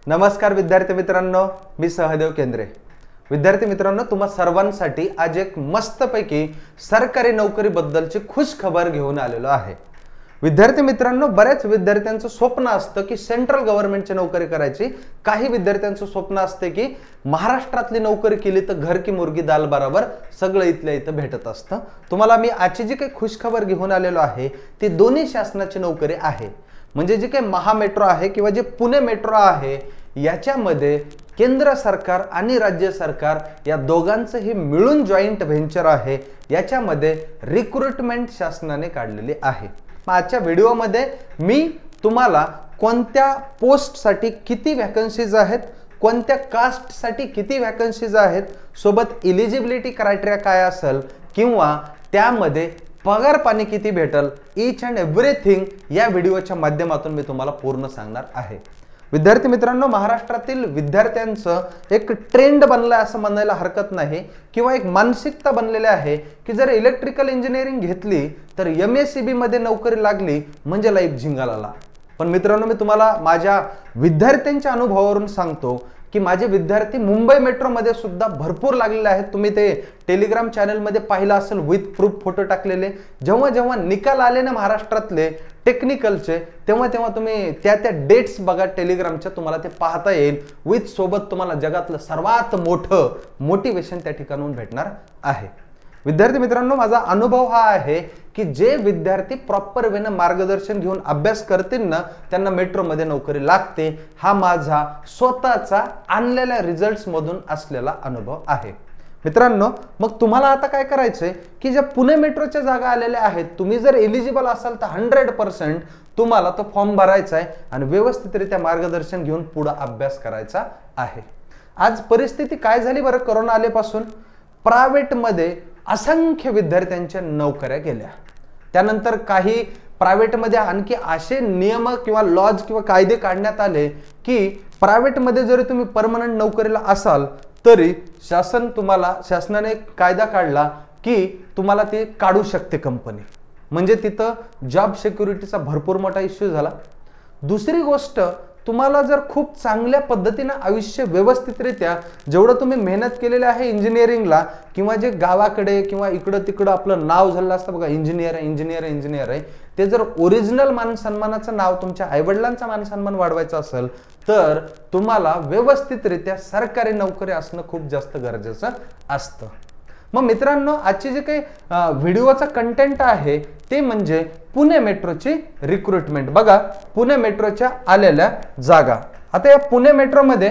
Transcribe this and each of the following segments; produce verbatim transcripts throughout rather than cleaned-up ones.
नमस्कार विद्यार्थी मित्रांनो, मी सहदेव केंद्रे। विद्यार्थी मित्रांनो, तुम्हा सर्वांसाठी आज एक मस्तपैकी सरकारी नोकरी बद्दलची खुश खबर घेऊन आलेलो आहे। विद्यार्थी मित्रांनो, बऱ्याच विद्यार्थ्यांचं स्वप्न असतं की सेंट्रल गव्हर्नमेंटची नोकरी करायची। काही विद्यार्थ्यांचं स्वप्न असते की महाराष्ट्रातली नोकरी केली तर घर की मुर्गी दाल बराबर सगळं इथल्या इथं भेटत असतं। तुम्हाला मी आजची जी काही खुश खबर घेऊन आलेलो आहे ती दोन्ही शासनाची नोकरी आहे। म्हणजे जे काही महा मेट्रो आहे किंवा जे पुणे मेट्रो आहे याच्यामध्ये केंद्र सरकार आणि राज्य सरकार या दोघांचं हे मिळून जॉइंट व्हेंचर आहे। याच्यामध्ये रिक्रुटमेंट शासनाने काढलेली आहे। आजच्या व्हिडिओमध्ये मी तुम्हाला कोणत्या पोस्टसाठी किती वॅकन्सीज आहेत, कोणत्या कास्टसाठी किती वॅकन्सीज आहेत, सोबत एलिजिबिलिटी क्रायटेरिया काय असेल किंवा त्यामध्ये पगार पाणी किती भेटल, ईच अँड एव्हरीथिंग या व्हिडिओच्या माध्यमातून मी तुम्हाला पूर्ण सांगणार आहे। विद्यार्थी मित्रांनो, महाराष्ट्रातील विद्यार्थ्यांचं एक ट्रेंड बनलाय असं म्हणायला हरकत नाही किंवा एक मानसिकता बनलेली आहे की जर इलेक्ट्रिकल इंजिनिअरिंग घेतली तर एमएससीबी मध्ये नोकरी लागली म्हणजे लाईफ झिंगालाला। पण मित्रांनो, मी तुम्हाला माझ्या विद्यार्थ्यांच्या अनुभवावरून सांगतो की माझे विद्यार्थी मुंबई मेट्रो मध्ये सुद्धा भरपूर लागलेले आहेत। तुम्ही ते टेलिग्राम चॅनल मध्ये पाहिलं असेल, विथ प्रूफ फोटो टाकलेले। जेव्हा जेव्हा निकाल आले ना महाराष्ट्रातले टेक्निकलचे, तेव्हा तेव्हा तुम्ही त्या त्या डेट्स बघा टेलिग्रामच्या, तुम्हाला ते पाहता येईल। विथ सोबत तुम्हाला जगातलं सर्वात मोठं मोटिवेशन त्या ठिकाणून भेटणार आहे। विद्यार्थी मित्रांनो, माझा अनुभव हा आहे की जे विद्यार्थी प्रॉपर वेने मार्गदर्शन घेऊन अभ्यास करतील ना त्यांना मेट्रो मध्ये नोकरी लागते। हा माझा स्वतःचा आणलेल्या रिझल्ट्स मधून असलेला अनुभव आहे। मित्रांनो, मग तुम्हाला आता काय करायचंय की ज्या पुणे मेट्रोच्या जागा आलेल्या आहेत, तुम्ही जर एलिजिबल असाल तर हंड्रेड पर्सेंट तुम्हाला तो फॉर्म भरायचा आहे आणि व्यवस्थितरित्या मार्गदर्शन घेऊन पुढे अभ्यास करायचा आहे। आज परिस्थिती काय झाली बरं, कोरोना आल्यापासून प्रायव्हेट मध्ये असंख्य विद्यार्थ्यांच्या नोकऱ्या गेल्या। त्यानंतर काही प्रायव्हेट मध्ये आणखी असे नियम किंवा लॉज किंवा कायदे काढण्यात आले की प्रायव्हेट मध्ये जरी तुम्ही परमनंट नोकरीला असाल तरी शासन तुम्हाला शासनाने कायदा काढला की तुम्हाला ते काढू शकते कंपनी। म्हणजे तिथं जॉब सिक्युरिटीचा भरपूर मोठा इश्यू झाला। दुसरी गोष्ट, तुम्हाला जर खूप चांगल्या पद्धतीने आयुष्य व्यवस्थितरित्या जेवढं तुम्ही मेहनत केलेली आहे इंजिनिअरिंगला किंवा जे गावाकडे किंवा इकडं तिकडं आपलं नाव झालं असतं बघा, इंजिनियर आहे इंजिनियर आहे इंजिनियर आहे, ते जर ओरिजिनल मान सन्मानाचं नाव तुमच्या आईवडिलांचा मान सन्मान वाढवायचा असेल तर तुम्हाला व्यवस्थितरित्या सरकारी नोकरी असणं खूप जास्त गरजेचं असतं। मग मित्रांनो, आजची जे काही व्हिडिओचा कंटेंट आहे ते म्हणजे पुणे मेट्रोची रिक्रुटमेंट। बघा, पुणे मेट्रोच्या आलेल्या जागा। आता या पुणे मेट्रोमध्ये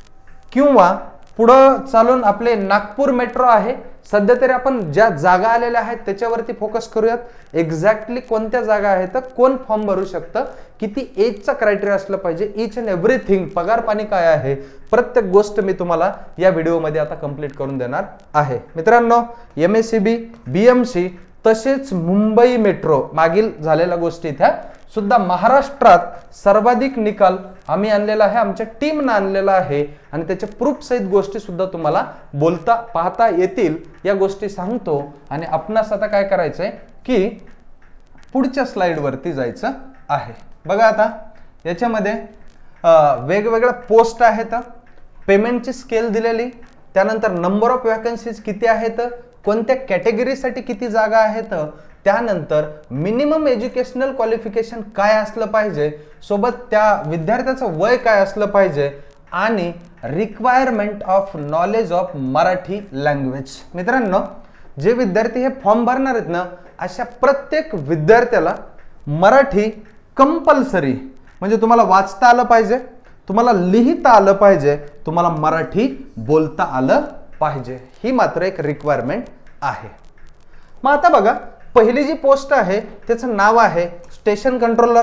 किंवा पुढं चालून आपले नागपूर मेट्रो आहे, सध्या तरी आपण ज्या जागा आलेल्या आहेत त्याच्यावरती फोकस करूयात। एक्झॅक्टली कोणत्या जागा आहेत, कोण फॉर्म भरू शकतं, किती एजचा क्रायटेरिया असलं पाहिजे, ईच अँड एव्हरीथिंग, पगार पाणी काय आहे, प्रत्येक गोष्ट मी तुम्हाला या व्हिडिओमध्ये आता कंप्लीट करून देणार आहे। मित्रांनो, एमएससीबी, बीएमसी तसेच मुंबई मेट्रो मागील झालेल्या गोष्टी त्या सुद्धा महाराष्ट्रात सर्वाधिक निकाल आम्ही आणलेला आहे, आमच्या टीमने आणलेला आहे आणि त्याच्या प्रूफ सहित गोष्टी सुद्धा तुम्हाला बोलता पाहता येतील। या गोष्टी सांगतो आणि आपणास आता काय करायचंय की पुढच्या स्लाइड वरती जायचं आहे। बघा, आता याच्यामध्ये वेगवेगळ्या पोस्ट आहेत, पेमेंटची स्केल दिलेली, त्यानंतर नंबर ऑफ वॅकन्सीज किती आहेत, कोणत्या कॅटेगरीसाठी किती जागा आहेत, त्यानंतर मिनिमम एज्युकेशनल क्वालिफिकेशन काय असलं पाहिजे, सोबत त्या विद्यार्थ्याचं वय काय असलं पाहिजे आणि requirement of knowledge of Marathi language. मित्रांनो, जे विद्यार्थी हे फॉर्म भरणार आहेत ना अशा प्रत्येक विद्यार्थ्याला मराठी कंपल्सरी, म्हणजे तुम्हाला वाचता आलं पाहिजे, तुम्हाला लिहिता आलं पाहिजे, तुम्हाला मराठी बोलता आलं पाहिजे, ही मात्र एक रिक्वायरमेंट आहे। मग आता बघा, पहिली जी पोस्ट आहे त्याचं नाव आहे station controller,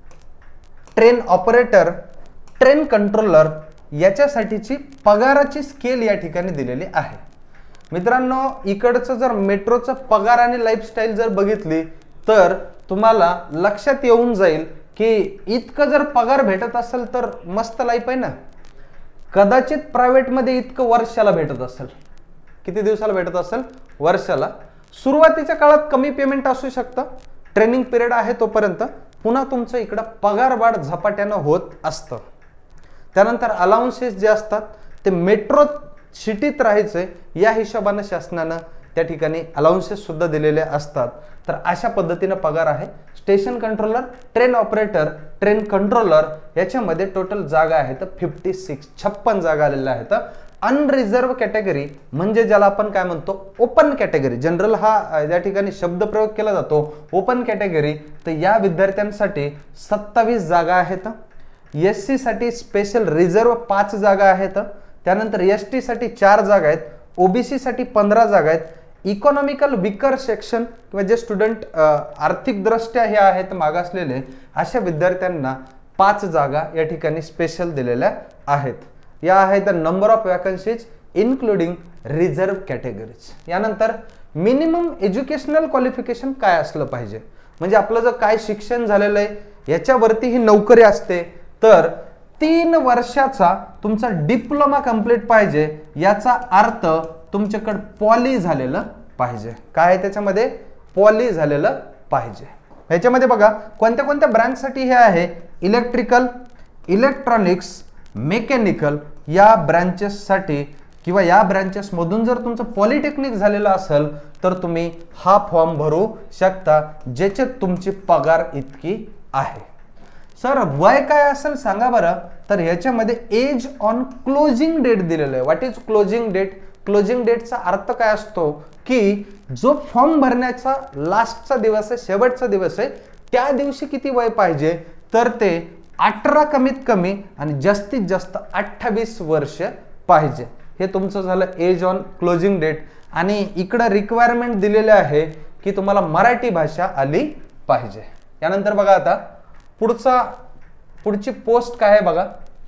train operator, train controller. याच्यासाठीची पगाराची स्केल या ठिकाणी दिलेली आहे। मित्रांनो, इकडचं जर मेट्रोचं पगार आणि लाईफस्टाईल जर बघितली तर तुम्हाला लक्षात येऊन जाईल की इतकं जर पगार भेटत असेल तर मस्त लाईफ आहे ना। कदाचित प्रायव्हेट मध्ये इतकं वर्षाला भेटत असेल, किती दिवसाला भेटत असेल, वर्षाला। सुरुवातीच्या काळात कमी पेमेंट असू शकतं, ट्रेनिंग पिरियड आहे तोपर्यंत, पुन्हा तुमचं इकडं पगार वाढ झपाट्यानं होत असतं। त्यानंतर अलाउन्सेस जे असतात ते मेट्रो सिटीत राहायचे या हिशोबानं शासनानं त्या ठिकाणी अलाउन्सेस सुद्धा दिलेले असतात. तर अशा पद्धतीने पगार आहे. Station controller, train operator, train controller याच्यामध्ये टोटल जागा आहेत फिफ्टी सिक्स छप्पन जागा आलेल्या आहेत. अनरिझर्व कॅटेगरी म्हणजे ज्याला आपण काय म्हणतो ओपन कॅटेगरी, जनरल हा या ठिकाणी शब्द प्रयोग केला जातो. ओपन कॅटेगरी तर या विद्यार्थ्यांसाठी सत्तावीस जागा आहेत. एस सी साठी स्पेशल रिझर्व पाच जागा आहेत. त्यानंतर एस टी साठी चार जागा आहेत. ओबीसी साठी पंधरा जागा आहेत. इकॉनॉमिकल विकर सेक्शन किंवा जे स्टुडंट आर्थिक दृष्ट्या हे आहेत मागासलेले अशा विद्यार्थ्यांना पाच जागा या ठिकाणी स्पेशल दिलेल्या आहेत. या आहेत number of vacancies including reserve categories. यानंतर मिनिमम एज्युकेशनल क्वालिफिकेशन काय असलं पाहिजे, म्हणजे आपलं जर काय शिक्षण झालेलं आहे याच्यावरती ही नोकरी असते. तर तीन वर्षाचा तुमचा डिप्लोमा कंप्लीट पाहिजे. याचा अर्थ तुमच्याकडे पॉली झालेलं पाहिजे. काय त्याच्यामध्ये पॉली झालेलं पाहिजे. ह्याच्यामध्ये बघा कोणत्या कोणत्या ब्रँचसाठी हे आहे, इलेक्ट्रिकल, इलेक्ट्रॉनिक्स, मेकॅनिकल या ब्रँचेससाठी किंवा या ब्रँचेसमधून जर तुमचं पॉलिटेक्निक झालेलं असेल तर तुम्ही हा फॉर्म भरू शकता ज्याच्यात तुमची पगार इतकी आहे. सर वय काय असेल सांगा बरं. तर ह्याच्यामध्ये एज ऑन क्लोजिंग डेट दिलेलं आहे. What is closing date? क्लोजिंग डेटचा अर्थ काय असतो की जो फॉर्म भरण्याचा लास्टचा दिवस आहे, शेवटचा दिवस आहे, त्या दिवशी किती वय पाहिजे, तर ते अठरा कमीत कमी आणि जास्तीत जास्त अठ्ठावीस वर्ष पाहिजे. हे तुमचं झालं एज ऑन क्लोजिंग डेट. आणि इकडं रिक्वायरमेंट दिलेले आहे की तुम्हाला मराठी भाषा आली पाहिजे. यानंतर बघा आता पुढचा पुढची पोस्ट काय आहे बघा,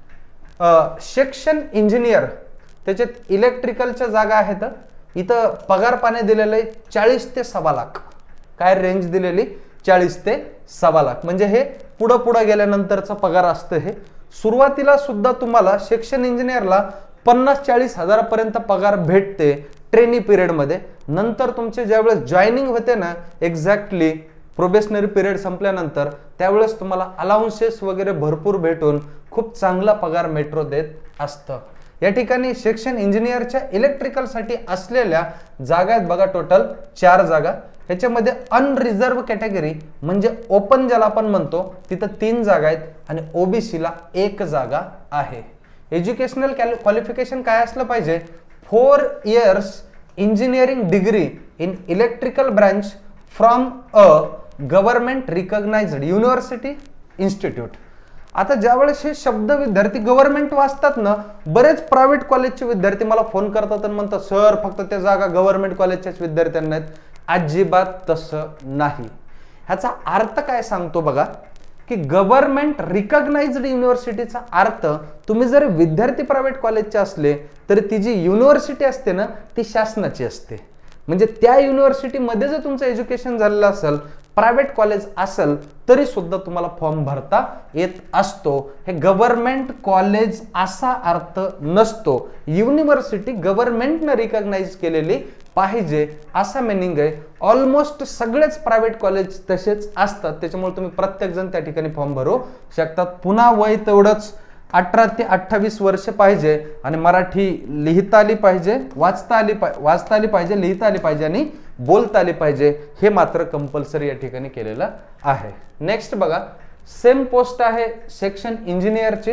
सेक्शन इंजिनियर. त्याच्यात इलेक्ट्रिकलच्या जागा आहेत. इथं पगार पाणी दिलेलं आहे चाळीस ते सव्वा लाख. काय रेंज दिलेली? चाळीस ते सव्वा लाख. म्हणजे हे पुढं पुढं गेल्यानंतरचा पगार असतं. हे सुरुवातीला सुद्धा तुम्हाला सेक्शन इंजिनियरला पन्नास चाळीस हजारापर्यंत पगार भेटते ट्रेनी पिरियडमध्ये. नंतर तुमचे ज्यावेळेस जॉईनिंग होते ना, एक्झॅक्टली प्रोबेशनरी पिरियड संपल्यानंतर त्यावेळेस तुम्हाला अलाउन्सेस वगैरे भरपूर भेटून खूप चांगला पगार मेट्रो देत असतं. या ठिकाणी सेक्शन इंजिनियरच्या इलेक्ट्रिकलसाठी असलेल्या जागा आहेत बघा टोटल चार जागा. ह्याच्यामध्ये अनरिझर्व कॅटेगरी म्हणजे ओपन ज्याला आपण म्हणतो तिथं तीन जागा आहेत आणि ओबीसीला एक जागा आहे. एज्युकेशनल क्वालिफिकेशन काय असलं पाहिजे? Four years engineering degree in electrical branch from a government recognised university institute. आता ज्यावेळेस हे शब्द विद्यार्थी गव्हर्नमेंट वाचतात ना, बरेच प्रायव्हेट कॉलेजचे विद्यार्थी मला फोन करतात आणि म्हणतात सर फक्त त्या जागा गव्हर्नमेंट कॉलेजच्याच विद्यार्थ्यांना आहेत. अजिबात तसं नाही. ह्याचा अर्थ काय सांगतो बघा की गव्हर्नमेंट रिकॉग्नाइज्ड युनिव्हर्सिटीचा अर्थ तुम्ही जर विद्यार्थी प्रायव्हेट कॉलेजचे असले तरी ती जी युनिव्हर्सिटी असते ना ती शासनाची असते. म्हणजे त्या युनिव्हर्सिटीमध्ये जर तुमचं एज्युकेशन झालेलं असेल, प्रायव्हेट कॉलेज असेल तरी सुद्धा तुम्हाला फॉर्म भरता येत असतो. हे गव्हर्नमेंट कॉलेज असा अर्थ नसतो. युनिव्हर्सिटी गव्हर्नमेंटने रिकॉग्नाइज केलेली पाहिजे असा मिनिंग आहे. ऑलमोस्ट सगळेच प्रायव्हेट कॉलेज तसेच असतात. त्याच्यामुळे तुम्ही प्रत्येक जण त्या ठिकाणी फॉर्म भरू शकतात. पुन्हा वय तेवढंच अठरा ते अठ्ठावीस वर्ष पाहिजे आणि मराठी लिहिता आली पाहिजे, वाचता आली पाहिजे वाचता आली पाहिजे लिहिता आली पाहिजे आणि बोलता आली पाहिजे. हे मात्र कंपल्सरी या ठिकाणी केलेलं आहे. नेक्स्ट बघा सेम पोस्ट आहे सेक्शन इंजिनियरची.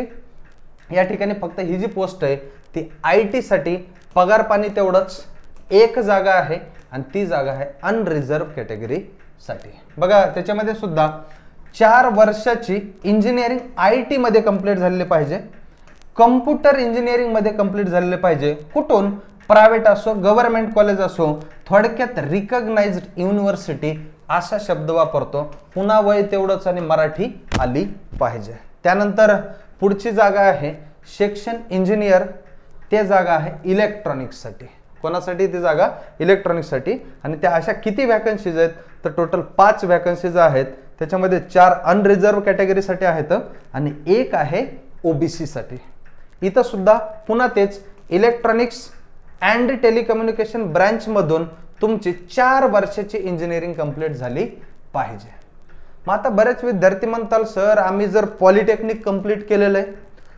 या ठिकाणी फक्त ही जी पोस्ट आहे ती आय टी साठी पगार पाणी तेवढंच एक जागा आहे आणि ती जागा आहे अनरिझर्व कॅटेगरी साठी. बघा त्याच्यामध्ये सुद्धा चार वर्षाची इंजिनिअरिंग आय टी मध्ये कंप्लीट झालेली पाहिजे, कम्प्युटर इंजिनिअरिंग मध्ये कंप्लीट झालेले पाहिजे. कुठून? प्रायव्हेट असो गव्हर्नमेंट कॉलेज असो. थोडक्यात रिकॉग्नाइज्ड युनिव्हर्सिटी असा शब्द वापरतो. पुन्हा वय तेवढंच आणि मराठी आली पाहिजे. त्यानंतर पुढची जागा आहे सेक्शन इंजिनियर. ते जागा आहे इलेक्ट्रॉनिक्ससाठी. कोणासाठी ती जागा? इलेक्ट्रॉनिक्ससाठी. आणि त्या अशा किती वॅकन्सीज आहेत? तर टोटल पाच वॅकन्सीज आहेत. त्याच्यामध्ये चार अनरिझर्व कॅटेगरीसाठी आहेत आणि एक आहे ओबीसी साठी. इथं सुद्धा पुन्हा तेच इलेक्ट्रॉनिक्स अँड टेलिकम्युनिकेशन ब्रांच मधून तुमची चार वर्षाची इंजिनिअरिंग कंप्लीट झाली पाहिजे. मग आता बरेच विद्यार्थी म्हणतात सर आम्ही जर पॉलिटेक्निक कंप्लीट केलेलं आहे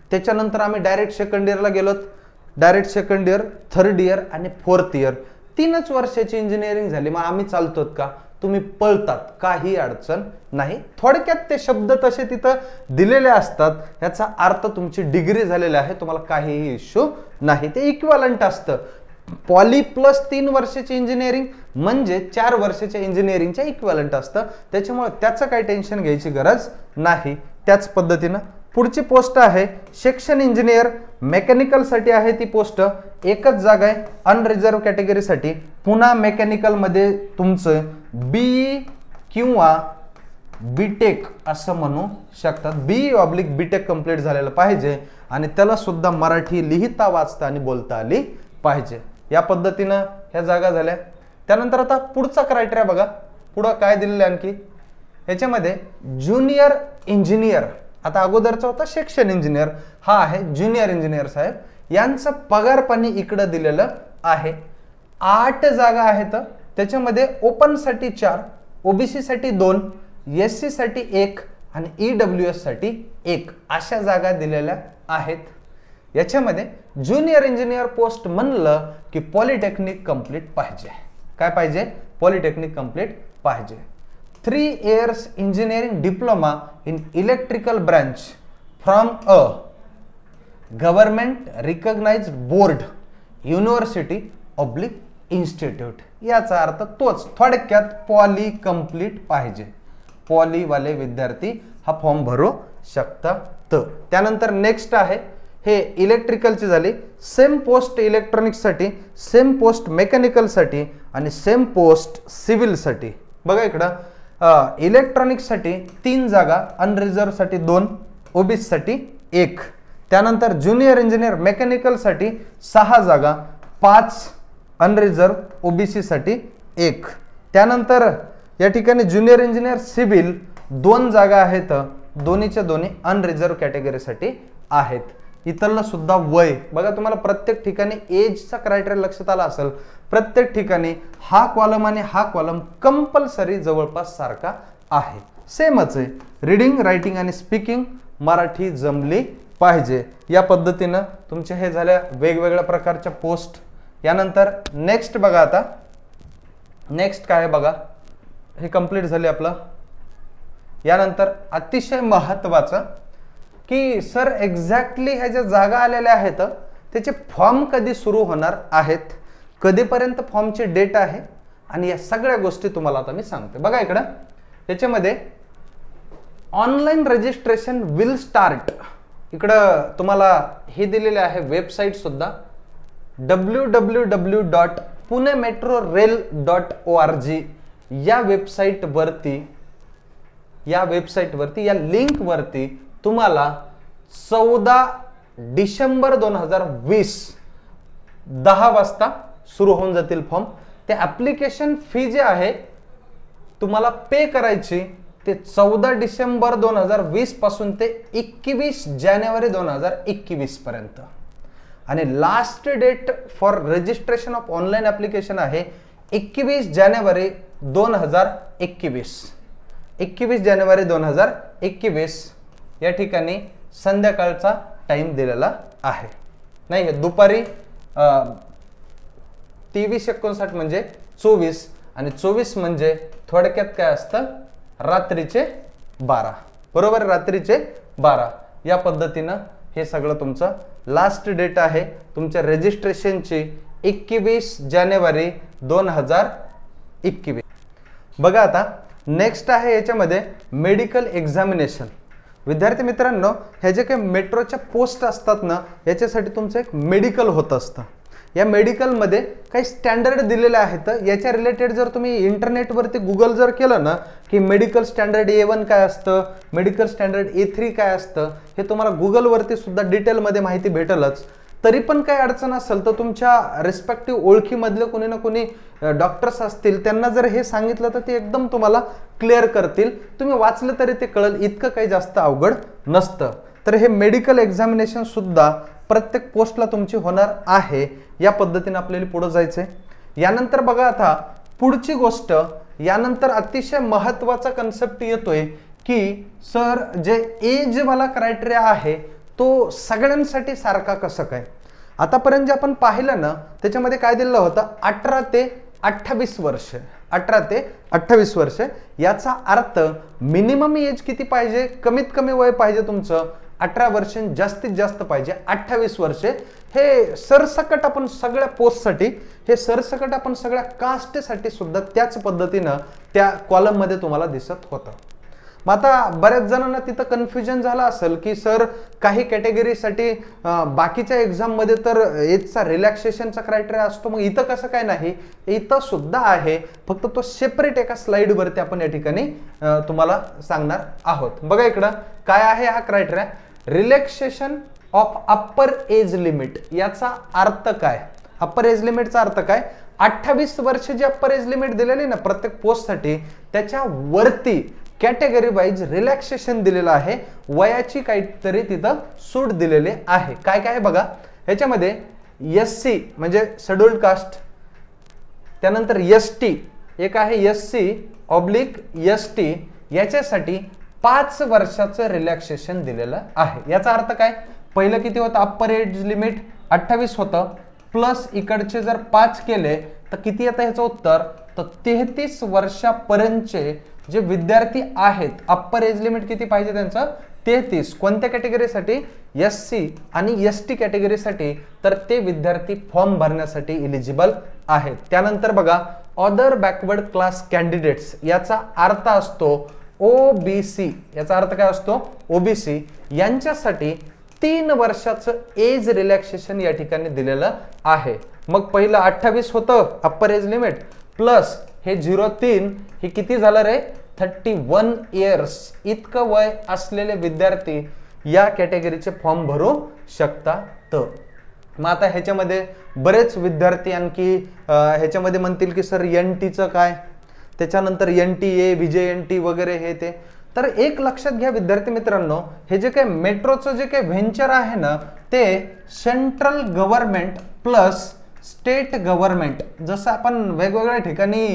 त्याच्यानंतर आम्ही डायरेक्ट सेकंड इयरला गेलोत. Direct second year, third year आणि फोर्थ इयर, तीनच वर्षाची इंजिनिअरिंग झाली. मग आम्ही चालतोत का? तुम्ही पळतात, काही अडचण नाही. थोडक्यात ते शब्द तसे तिथं दिलेले असतात, याचा अर्थ तुमची डिग्री झालेली आहे, तुम्हाला काहीही इश्यू नाही. ते इक्विव्हॅलंट असतं. पॉली प्लस तीन वर्षाची इंजिनिअरिंग म्हणजे चार वर्षाच्या इंजिनिअरिंगच्या इक्विव्हॅलंट असतं, त्याच्यामुळे त्याचं काही टेन्शन घ्यायची गरज नाही. त्याच पद्धतीनं पुढची पोस्ट आहे सेक्शन इंजिनियर, मेकॅनिकल साठी आहे ती पोस्ट. एकच जागा आहे अनरिझर्व कॅटेगरीसाठी. पुन्हा मेकॅनिकल मध्ये तुमचं बीई किंवा बीटेक असं म्हणू शकतात. बीई ऑब्लिक बीटेक कंप्लीट झालेलं पाहिजे आणि त्याला सुद्धा मराठी लिहिता वाचता आणि बोलता आली पाहिजे. या पद्धतीनं ह्या जागा झाल्या. त्यानंतर आता पुढचा क्रायटेरिया बघा, पुढं काय दिलेलं आणखी याच्यामध्ये ज्युनियर इंजिनियर. आता अगोदरचा होता सेक्शन इंजिनियर, हा आहे ज्युनियर इंजिनियर साहेब. यांचं पगार पाणी इकडं दिलेलं आहे. आठ जागा आहेत, त्याच्यामध्ये ओपन साठी चार, ओबीसी साठी दोन, एससी साठी एक आणि ईडब्ल्यू एस साठी एक अशा जागा दिलेल्या आहेत. याच्यामध्ये ज्युनियर इंजिनियर पोस्ट म्हणलं की पॉलिटेक्निक कंप्लीट पाहिजे. काय पाहिजे? पॉलिटेक्निक कंप्लीट पाहिजे. Three years engineering diploma in electrical branch from a government recognised board university oblique institute. याचा अर्थ तोच, थोडक्यात पॉली कंप्लीट पाहिजे. पॉलीवाले विद्यार्थी हा फॉर्म भरू शकतात. त्यानंतर नेक्स्ट आहे हे इलेक्ट्रिकलची झाली. सेम पोस्ट इलेक्ट्रॉनिक्ससाठी, सेम पोस्ट मेकॅनिकलसाठी आणि सेम पोस्ट सिव्हिलसाठी. बघा इकडं इलेक्ट्रॉनिक्ससाठी तीन जागा, अनरिझर्व साठी दोन, ओबीसी साठी एक. त्यानंतर ज्युनियर इंजिनियर मेकॅनिकलसाठी सहा जागा, पाच अनरिझर्व, ओबीसी साठी एक. त्यानंतर या ठिकाणी ज्युनियर इंजिनियर सिव्हिल दोन जागा आहेत, दोन्हीच्या दोन्ही अनरिझर्व कॅटेगरीसाठी आहेत. इथलं सुद्धा वय बघा, तुम्हाला प्रत्येक ठिकाणी एजचा क्रायटेरिया लक्षात आला असेल. प्रत्येक ठिकाणी हा कॉलम आणि हा कॉलम कंपल्सरी जवळपास सारखा आहे, सेमच आहे. रीडिंग, रायटिंग आणि स्पीकिंग मराठी जमली पाहिजे. या पद्धतीनं तुमच्या हे झाल्या वेगवेगळ्या प्रकारच्या पोस्ट. यानंतर नेक्स्ट बघा, आता नेक्स्ट काय आहे बघा, हे कंप्लीट झाले आपलं. यानंतर अतिशय महत्वाचं की सर एक्झॅक्टली ह्या ज्या जागा आलेल्या आहेत त्याचे फॉर्म कधी सुरू होणार आहेत, कधीपर्यंत फॉर्मची डेट आहे आणि या सगळ्या गोष्टी तुम्हाला आता मी सांगते. बघा इकडं याच्यामध्ये ऑनलाईन रजिस्ट्रेशन विल स्टार्ट. इकडं तुम्हाला हे दिलेले आहे वेबसाईट सुद्धा, W W W dot Pune metro rail dot O R G. या वेबसाईट वरती या वेबसाईट वरती या लिंक वरती तुम्हाला चौदा डिसेंबर दोन हजार वीस दहा वाजता सुरू होऊन जातील फॉर्म. ते ऍप्लिकेशन फी जे आहे तुम्हाला पे करायची ते चौदा डिसेंबर दोन हजार वीस पासून ते एकवीस जानेवारी दोन हजार एकवीस पर्यंत. आणि last date for registration of online application आहे एकवीस जानेवारी दोन हजार एकवीस. एकवीस जानेवारी दोन हजार एकवीस या ठिकाणी संध्याकाळचा टाइम दिलेला आहे. नाही, दुपारी तेवीस एकोणसाठ म्हणजे चोवीस आणि चोवीस म्हणजे थोडक्यात काय असतं, रात्रीचे बारा. बरोबर, रात्रीचे बारा. या पद्धतीनं हे सगळं तुमचं लास्ट डेट आहे तुमच्या रजिस्ट्रेशनची एकवीस जानेवारी दोन हजार एकवीस. बघा आता नेक्स्ट आहे याच्यामध्ये मेडिकल एक्झामिनेशन. विद्यार्थी मित्रांनो, हे जे काही मेट्रोच्या पोस्ट असतात ना, याच्यासाठी तुमचं एक मेडिकल होत असतं. या मेडिकलमध्ये काही स्टँडर्ड दिलेले आहेत. याच्या रिलेटेड जर तुम्ही इंटरनेटवरती गुगल जर केलं ना की मेडिकल स्टँडर्ड ए वन काय असतं, मेडिकल स्टँडर्ड ए थ्री काय असतं, हे तुम्हाला गुगलवरती सुद्धा डिटेलमध्ये माहिती भेटेलच. तरी पण काही अडचण असेल तर तुमच्या रिस्पेक्टिव्ह ओळखीमधले कोणी ना कोणी डॉक्टर्स असतील, त्यांना जर हे सांगितलं तर ते एकदम तुम्हाला क्लिअर करतील. तुम्ही वाचलं तरी ते कळेल, इतकं काही जास्त अवघड नसतं. तर हे मेडिकल एक्झामिनेशन सुद्धा प्रत्येक पोस्टला तुमची होणार आहे. या पद्धतीने आपल्याला पुढे जायचंय. यानंतर बघा आता पुढची गोष्ट, यानंतर अतिशय महत्त्वाचा कन्सेप्ट येतोय की सर जे एज वाला क्रायटेरिया आहे तो सगळ्यांसाठी सारखा कसं काय? आतापर्यंत जे आपण पाहिलं ना त्याच्यामध्ये काय दिलेलं होतं, अठरा ते अठ्ठावीस वर्ष, अठरा ते अठ्ठावीस वर्ष. याचा अर्थ मिनिमम एज किती पाहिजे, कमीत कमी वय पाहिजे तुमचं अठरा वर्ष, जास्तीत जास्त पाहिजे अठ्ठावीस वर्षे. हे सरसकट आपण सगळ्या पोस्टसाठी, हे सरसकट आपण सगळ्या कास्टसाठी सुद्धा त्याच पद्धतीनं त्या कॉलम मध्ये तुम्हाला दिसत होतं. मग आता बऱ्याच जणांना तिथं कन्फ्युजन झालं असेल की सर काही कॅटेगरीसाठी बाकीच्या एक्झाममध्ये तर एजचा रिलॅक्सेशनचा क्रायटेरिया असतो, मग इथं कसं काय नाही? इथं सुद्धा आहे, फक्त तो सेपरेट एका स्लाइडवरती आपण या ठिकाणी तुम्हाला सांगणार आहोत. बघा इकडं काय आहे हा criteria, relaxation of upper age limit. याचा अर्थ काय? अप्पर एज लिमिटचा अर्थ काय? अठ्ठावीस वर्ष जे अप्पर एज लिमिट दिलेली ना प्रत्येक पोस्टसाठी, त्याच्या वरती कॅटेगरी वाईज रिलॅक्सेशन दिलेलं आहे, वयाची काहीतरी तिथं सूट दिलेली आहे. काय काय बघा ह्याच्यामध्ये, एस सी म्हणजे शेड्यूल्ड कास्ट, त्यानंतर एस टी एक आहे, S C oblique S T, याच्यासाठी पाच वर्षाचं रिलॅक्सेशन दिलेलं आहे. याचा अर्थ काय? पहिलं किती होतं, अप्पर एज लिमिट अठ्ठावीस होतं, प्लस इकडचे जर पाच केले तर किती येतं ह्याचं उत्तर, तर तेहतीस वर्षापर्यंतचे जे विद्यार्थी आहेत, अप्पर एज लिमिट किती पाहिजे त्यांचं, तेहतीस. कोणत्या कॅटेगरीसाठी? एस सी आणि एस टी कॅटेगरीसाठी. तर ते विद्यार्थी फॉर्म भरण्यासाठी इलिजिबल आहेत. त्यानंतर बघा अदर बॅकवर्ड क्लास कॅन्डिडेट्स, याचा अर्थ असतो ओबीसी. याचा अर्थ काय असतो? ओबीसी. यांच्यासाठी तीन वर्षाचं एज रिलॅक्सेशन या ठिकाणी दिलेलं आहे. मग पहिलं अठ्ठावीस होतं अप्पर एज लिमिट, प्लस हे झिरो तीन, हे किती झालं रे, थर्टी वन इयर्स. इतकं वय असलेले विद्यार्थी या कॅटेगरीचे फॉर्म भरू शकतात. मग आता ह्याच्यामध्ये बरेच विद्यार्थी आणखी ह्याच्यामध्ये म्हणतील की सर एन टीचं काय, त्याच्यानंतर N T A, VJ N T वगैरे हे ते. तर एक लक्षात घ्या विद्यार्थी मित्रांनो, हे जे काही मेट्रोचं जे काही व्हेंचर आहे ना, ते central government plus state government, जसं आपण वेगवेगळ्या ठिकाणी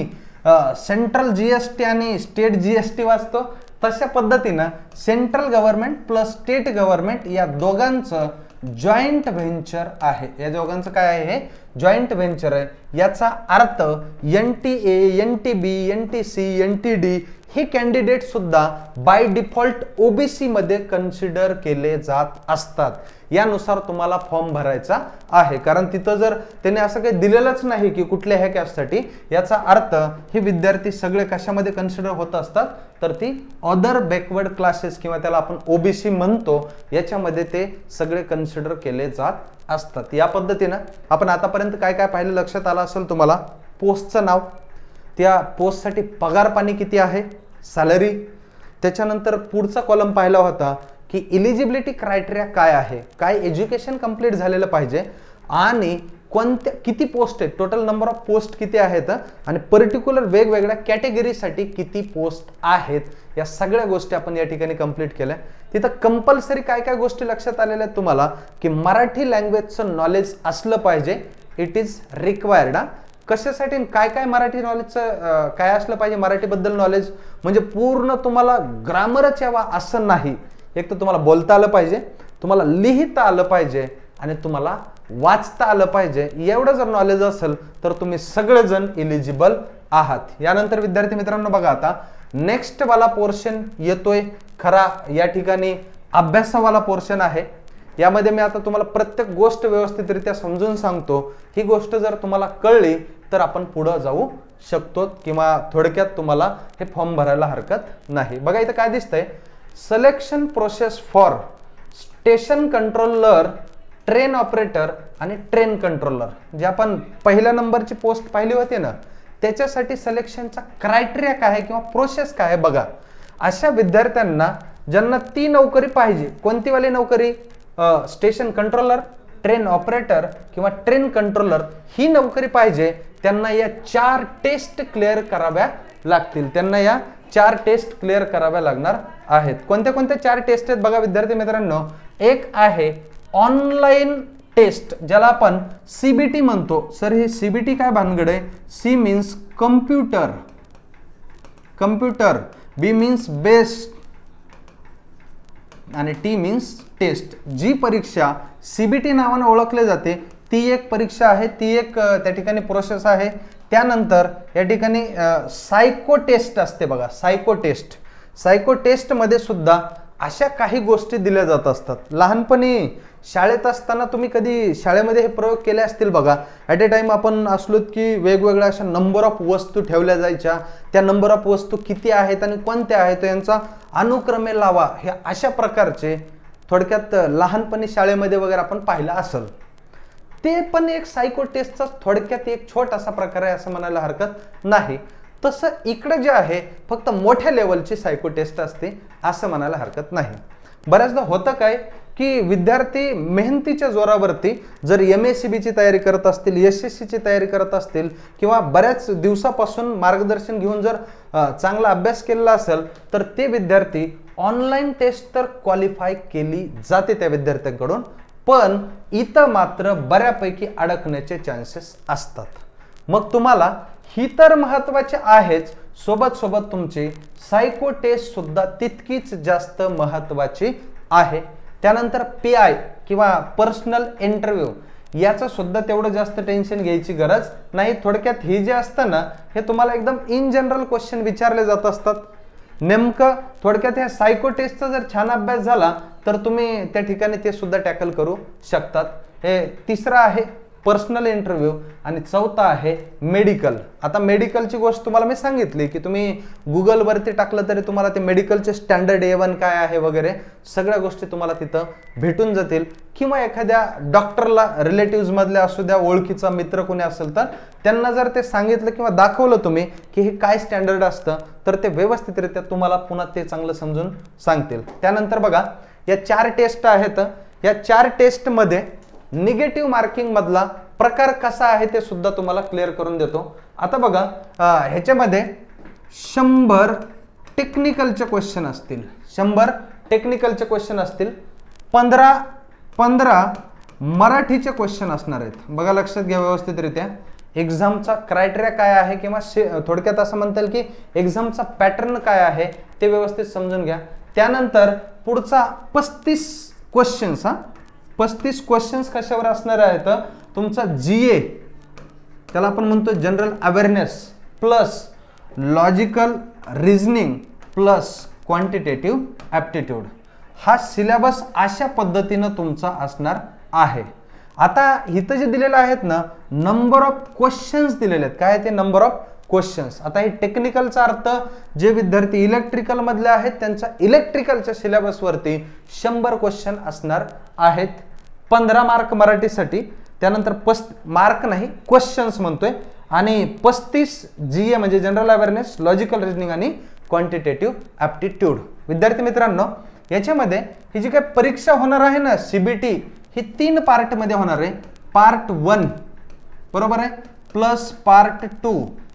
सेंट्रल जीएसटी आणि स्टेट जीएसटी वाचतो, तशा पद्धतीनं central government plus state government या दोघांचं जॉईंट व्हेंचर आहे. या दोघांचं काय आहे? हे जॉईंट व्हेंचर आहे. याचा अर्थ N T A, N T B, N T C, N T D हे कॅन्डिडेट सुद्धा बाय डिफॉल्ट ओबीसी मध्ये कन्सिडर केले जात असतात. यानुसार तुम्हाला फॉर्म भरायचा आहे, कारण तिथं जर त्याने असं काही दिलेलंच नाही की कुठल्या ह्या कॅस्टसाठी, याचा अर्थ हे विद्यार्थी सगळे कशामध्ये कन्सिडर होत असतात, तर ती अदर बॅकवर्ड क्लासेस किंवा त्याला आपण ओबीसी म्हणतो, याच्यामध्ये ते सगळे कन्सिडर केले जात असतात. या पद्धतीनं आपण आतापर्यंत काय काय पाहिलं लक्षात आलं असेल तुम्हाला. पोस्टचं नाव, त्या पोस्टसाठी पगार पाणी किती आहे, सॅलरी. त्याच्यानंतर पुढचा कॉलम पाहिला होता की इलिजिबिलिटी क्रायटेरिया काय आहे, काय एज्युकेशन कंप्लीट झालेलं पाहिजे, आणि कोणत्या किती पोस्ट आहेत, टोटल नंबर ऑफ पोस्ट किती आहेत, आणि पर्टिक्युलर वेगवेगळ्या कॅटेगरीसाठी किती पोस्ट आहेत. या सगळ्या गोष्टी आपण या ठिकाणी कंप्लीट केल्या. तिथं कंपल्सरी काय काय गोष्टी लक्षात आलेल्या आहेत तुम्हाला, की मराठी लँग्वेजचं नॉलेज असलं पाहिजे, इट इज रिक्वायर्ड. कशासाठी, काय काय मराठी नॉलेजचं काय असलं पाहिजे, मराठीबद्दल नॉलेज म्हणजे पूर्ण तुम्हाला ग्रामरच यावा असं नाही. एक तर तुम्हाला बोलता आलं पाहिजे, तुम्हाला लिहिता आलं पाहिजे, आणि तुम्हाला वाचता आलं पाहिजे. एवढं जर नॉलेज असेल तर तुम्ही सगळेजण इलिजिबल आहात. यानंतर विद्यार्थी मित्रांनो बघा, आता नेक्स्ट वाला पोर्शन येतोय खरा, या ठिकाणी अभ्यासावाला पोर्शन आहे. यामध्ये मी आता तुम्हाला प्रत्येक गोष्ट व्यवस्थितरित्या समजून सांगतो. ही गोष्ट जर तुम्हाला कळली तर आपण पुढे जाऊ शकतो, किंवा थोडक्यात तुम्हाला हे फॉर्म भरायला हरकत नाही. बघा इथं काय दिसतंय, selection process for station controller, train operator आणि ट्रेन कंट्रोलर. जे आपण पहिल्या नंबरची पोस्ट पाहिली होती ना, त्याच्यासाठी सिलेक्शनचा क्रायटेरिया काय आहे किंवा प्रोसेस काय आहे बघा. अशा विद्यार्थ्यांना ज्यांना ती नोकरी पाहिजे, कोणती वाली नोकरी, स्टेशन कंट्रोलर, ट्रेन ऑपरेटर किंवा ट्रेन कंट्रोलर ही नोकरी पाहिजे, त्यांना या चार टेस्ट क्लिअर कराव्या लागतील. त्यांना या चार टेस्ट क्लिअर कराव्या लागणार आहेत. कोणत्या कोणत्या चार टेस्ट आहेत बघा विद्यार्थी मित्रांनो. एक आहे ऑनलाईन टेस्ट, ज्याला आपण सीबीटी म्हणतो. सर ही सीबीटी काय भानगड आहे? C means computer, computer, B means based आणि टी मीन्स टेस्ट. जी परीक्षा सीबीटी नावाने ओळखली जाते ती एक परीक्षा आहे, ती एक त्या ठिकाणी प्रोसेस आहे. त्यानंतर या ठिकाणी सायको टेस्ट असते बघा, सायको टेस्ट. सायको टेस्टमध्ये सुद्धा अशा काही गोष्टी दिल्या जात असतात. लहानपणी शाळेत असताना तुम्ही कधी शाळेमध्ये हे प्रयोग केले असतील बघा. ॲट ए टाइम आपण असलोत की वेगवेगळ्या अशा नंबर ऑफ वस्तू ठेवल्या जायच्या. त्या नंबर ऑफ वस्तू किती आहेत आणि कोणत्या आहेत यांचा अनुक्रमे लावा, हे अशा प्रकारचे थोडक्यात लहानपणी शाळेमध्ये वगैरे आपण पाहिलं असेल. ते पण एक सायको टेस्टचा थोडक्यात एक छोटासा प्रकार आहे असं म्हणायला हरकत नाही. तसं इकडे जे आहे फक्त मोठ्या लेवलची सायको टेस्ट असते असं म्हणायला हरकत नाही. बऱ्याचदा होतं काय की विद्यार्थी मेहनतीच्या जोरावरती जर एम एस सी बीची तयारी करत असतील, एस एस सीची तयारी करत असतील किंवा बऱ्याच दिवसापासून मार्गदर्शन घेऊन जर चांगला अभ्यास केलेला असेल तर ते विद्यार्थी ऑनलाईन टेस्ट तर क्वालिफाय केली जाते त्या विद्यार्थ्यांकडून, पण इथं मात्र बऱ्यापैकी अडकण्याचे चान्सेस असतात. मग तुम्हाला ही तर महत्त्वाचे आहेच, सोबत सोबत तुमची सायको टेस्ट सुद्धा तितकीच जास्त महत्त्वाची आहे. त्यानंतर पी आय किंवा पर्सनल इंटरव्ह्यू याचं सुद्धा तेवढं जास्त टेन्शन घ्यायची गरज नाही. थोडक्यात ही जे असतं ना हे तुम्हाला एकदम इन जनरल क्वेश्चन विचारले जात असतात. नेमकं थोडक्यात ह्या सायको टेस्टचा जर छान अभ्यास झाला तर तुम्ही त्या ठिकाणी ते सुद्धा टॅकल करू शकतात. हे तिसरं आहे पर्सनल इंटरव्ह्यू आणि चौथा आहे मेडिकल. आता मेडिकलची गोष्ट तुम्हाला मी सांगितली की तुम्ही गुगलवरती टाकलं तरी तुम्हाला ते मेडिकलचे स्टँडर्ड ए वन काय आहे वगैरे सगळ्या गोष्टी तुम्हाला तिथं भेटून जातील. किंवा एखाद्या डॉक्टरला रिलेटिव्ह मधल्या असू द्या, ओळखीचा मित्र कोणी असेल तर त्यांना जर ते सांगितलं किंवा दाखवलं तुम्ही की हे काय स्टँडर्ड असतं तर ते व्यवस्थितरित्या तुम्हाला पुन्हा ते चांगलं समजून सांगतील. त्यानंतर बघा या चार टेस्ट आहेत. या चार टेस्टमध्ये निगेटिव्ह मार्किंग मधला प्रकार कसा आहे ते सुद्धा तुम्हाला क्लिअर करून देतो. आता बघा ह्याच्यामध्ये शंभर टेक्निकलचे क्वेश्चन असतील, शंभर टेक्निकलचे क्वेश्चन असतील, पंधरा पंधरा मराठीचे क्वेश्चन असणार आहेत. बघा लक्षात घ्या व्यवस्थितरित्या. एक्झामचा क्रायटेरिया काय आहे किंवा थोडक्यात असं म्हणता येईल की एक्झामचा पॅटर्न काय आहे ते व्यवस्थित समजून घ्या. त्यानंतर पुढचा पस्तीस क्वेश्चन्स हा पस्तीस क्वेश्चन्स कशावर असणार आहेत, तुमचा जीए त्याला आपण म्हणतो general awareness plus logical reasoning plus quantitative aptitude हा सिलेबस अशा पद्धतीनं तुमचा असणार आहे. आता इथं जे दिलेलं आहेत ना नंबर ऑफ क्वेश्चन्स दिलेले आहेत. काय ते नंबर ऑफ क्वेश्चन्स. आता हे टेक्निकलचा अर्थ जे विद्यार्थी इलेक्ट्रिकल मधले आहेत त्यांच्या इलेक्ट्रिकलच्या सिलेबसवरती शंभर क्वेश्चन असणार आहेत. पंधरा मार्क मराठीसाठी, त्यानंतर पस मार्क नाही क्वेश्चन्स म्हणतोय, आणि पस्तीस जीए म्हणजे जनरल अवेअरनेस, लॉजिकल रिझनिंग आणि क्वांटिटेटिव्ह ॲप्टिट्यूड. विद्यार्थी मित्रांनो याच्यामध्ये ही जी काही परीक्षा होणार आहे ना सीबीटी ही तीन पार्ट मध्ये होणार आहे. पार्ट वन बरोबर आहे plus part two,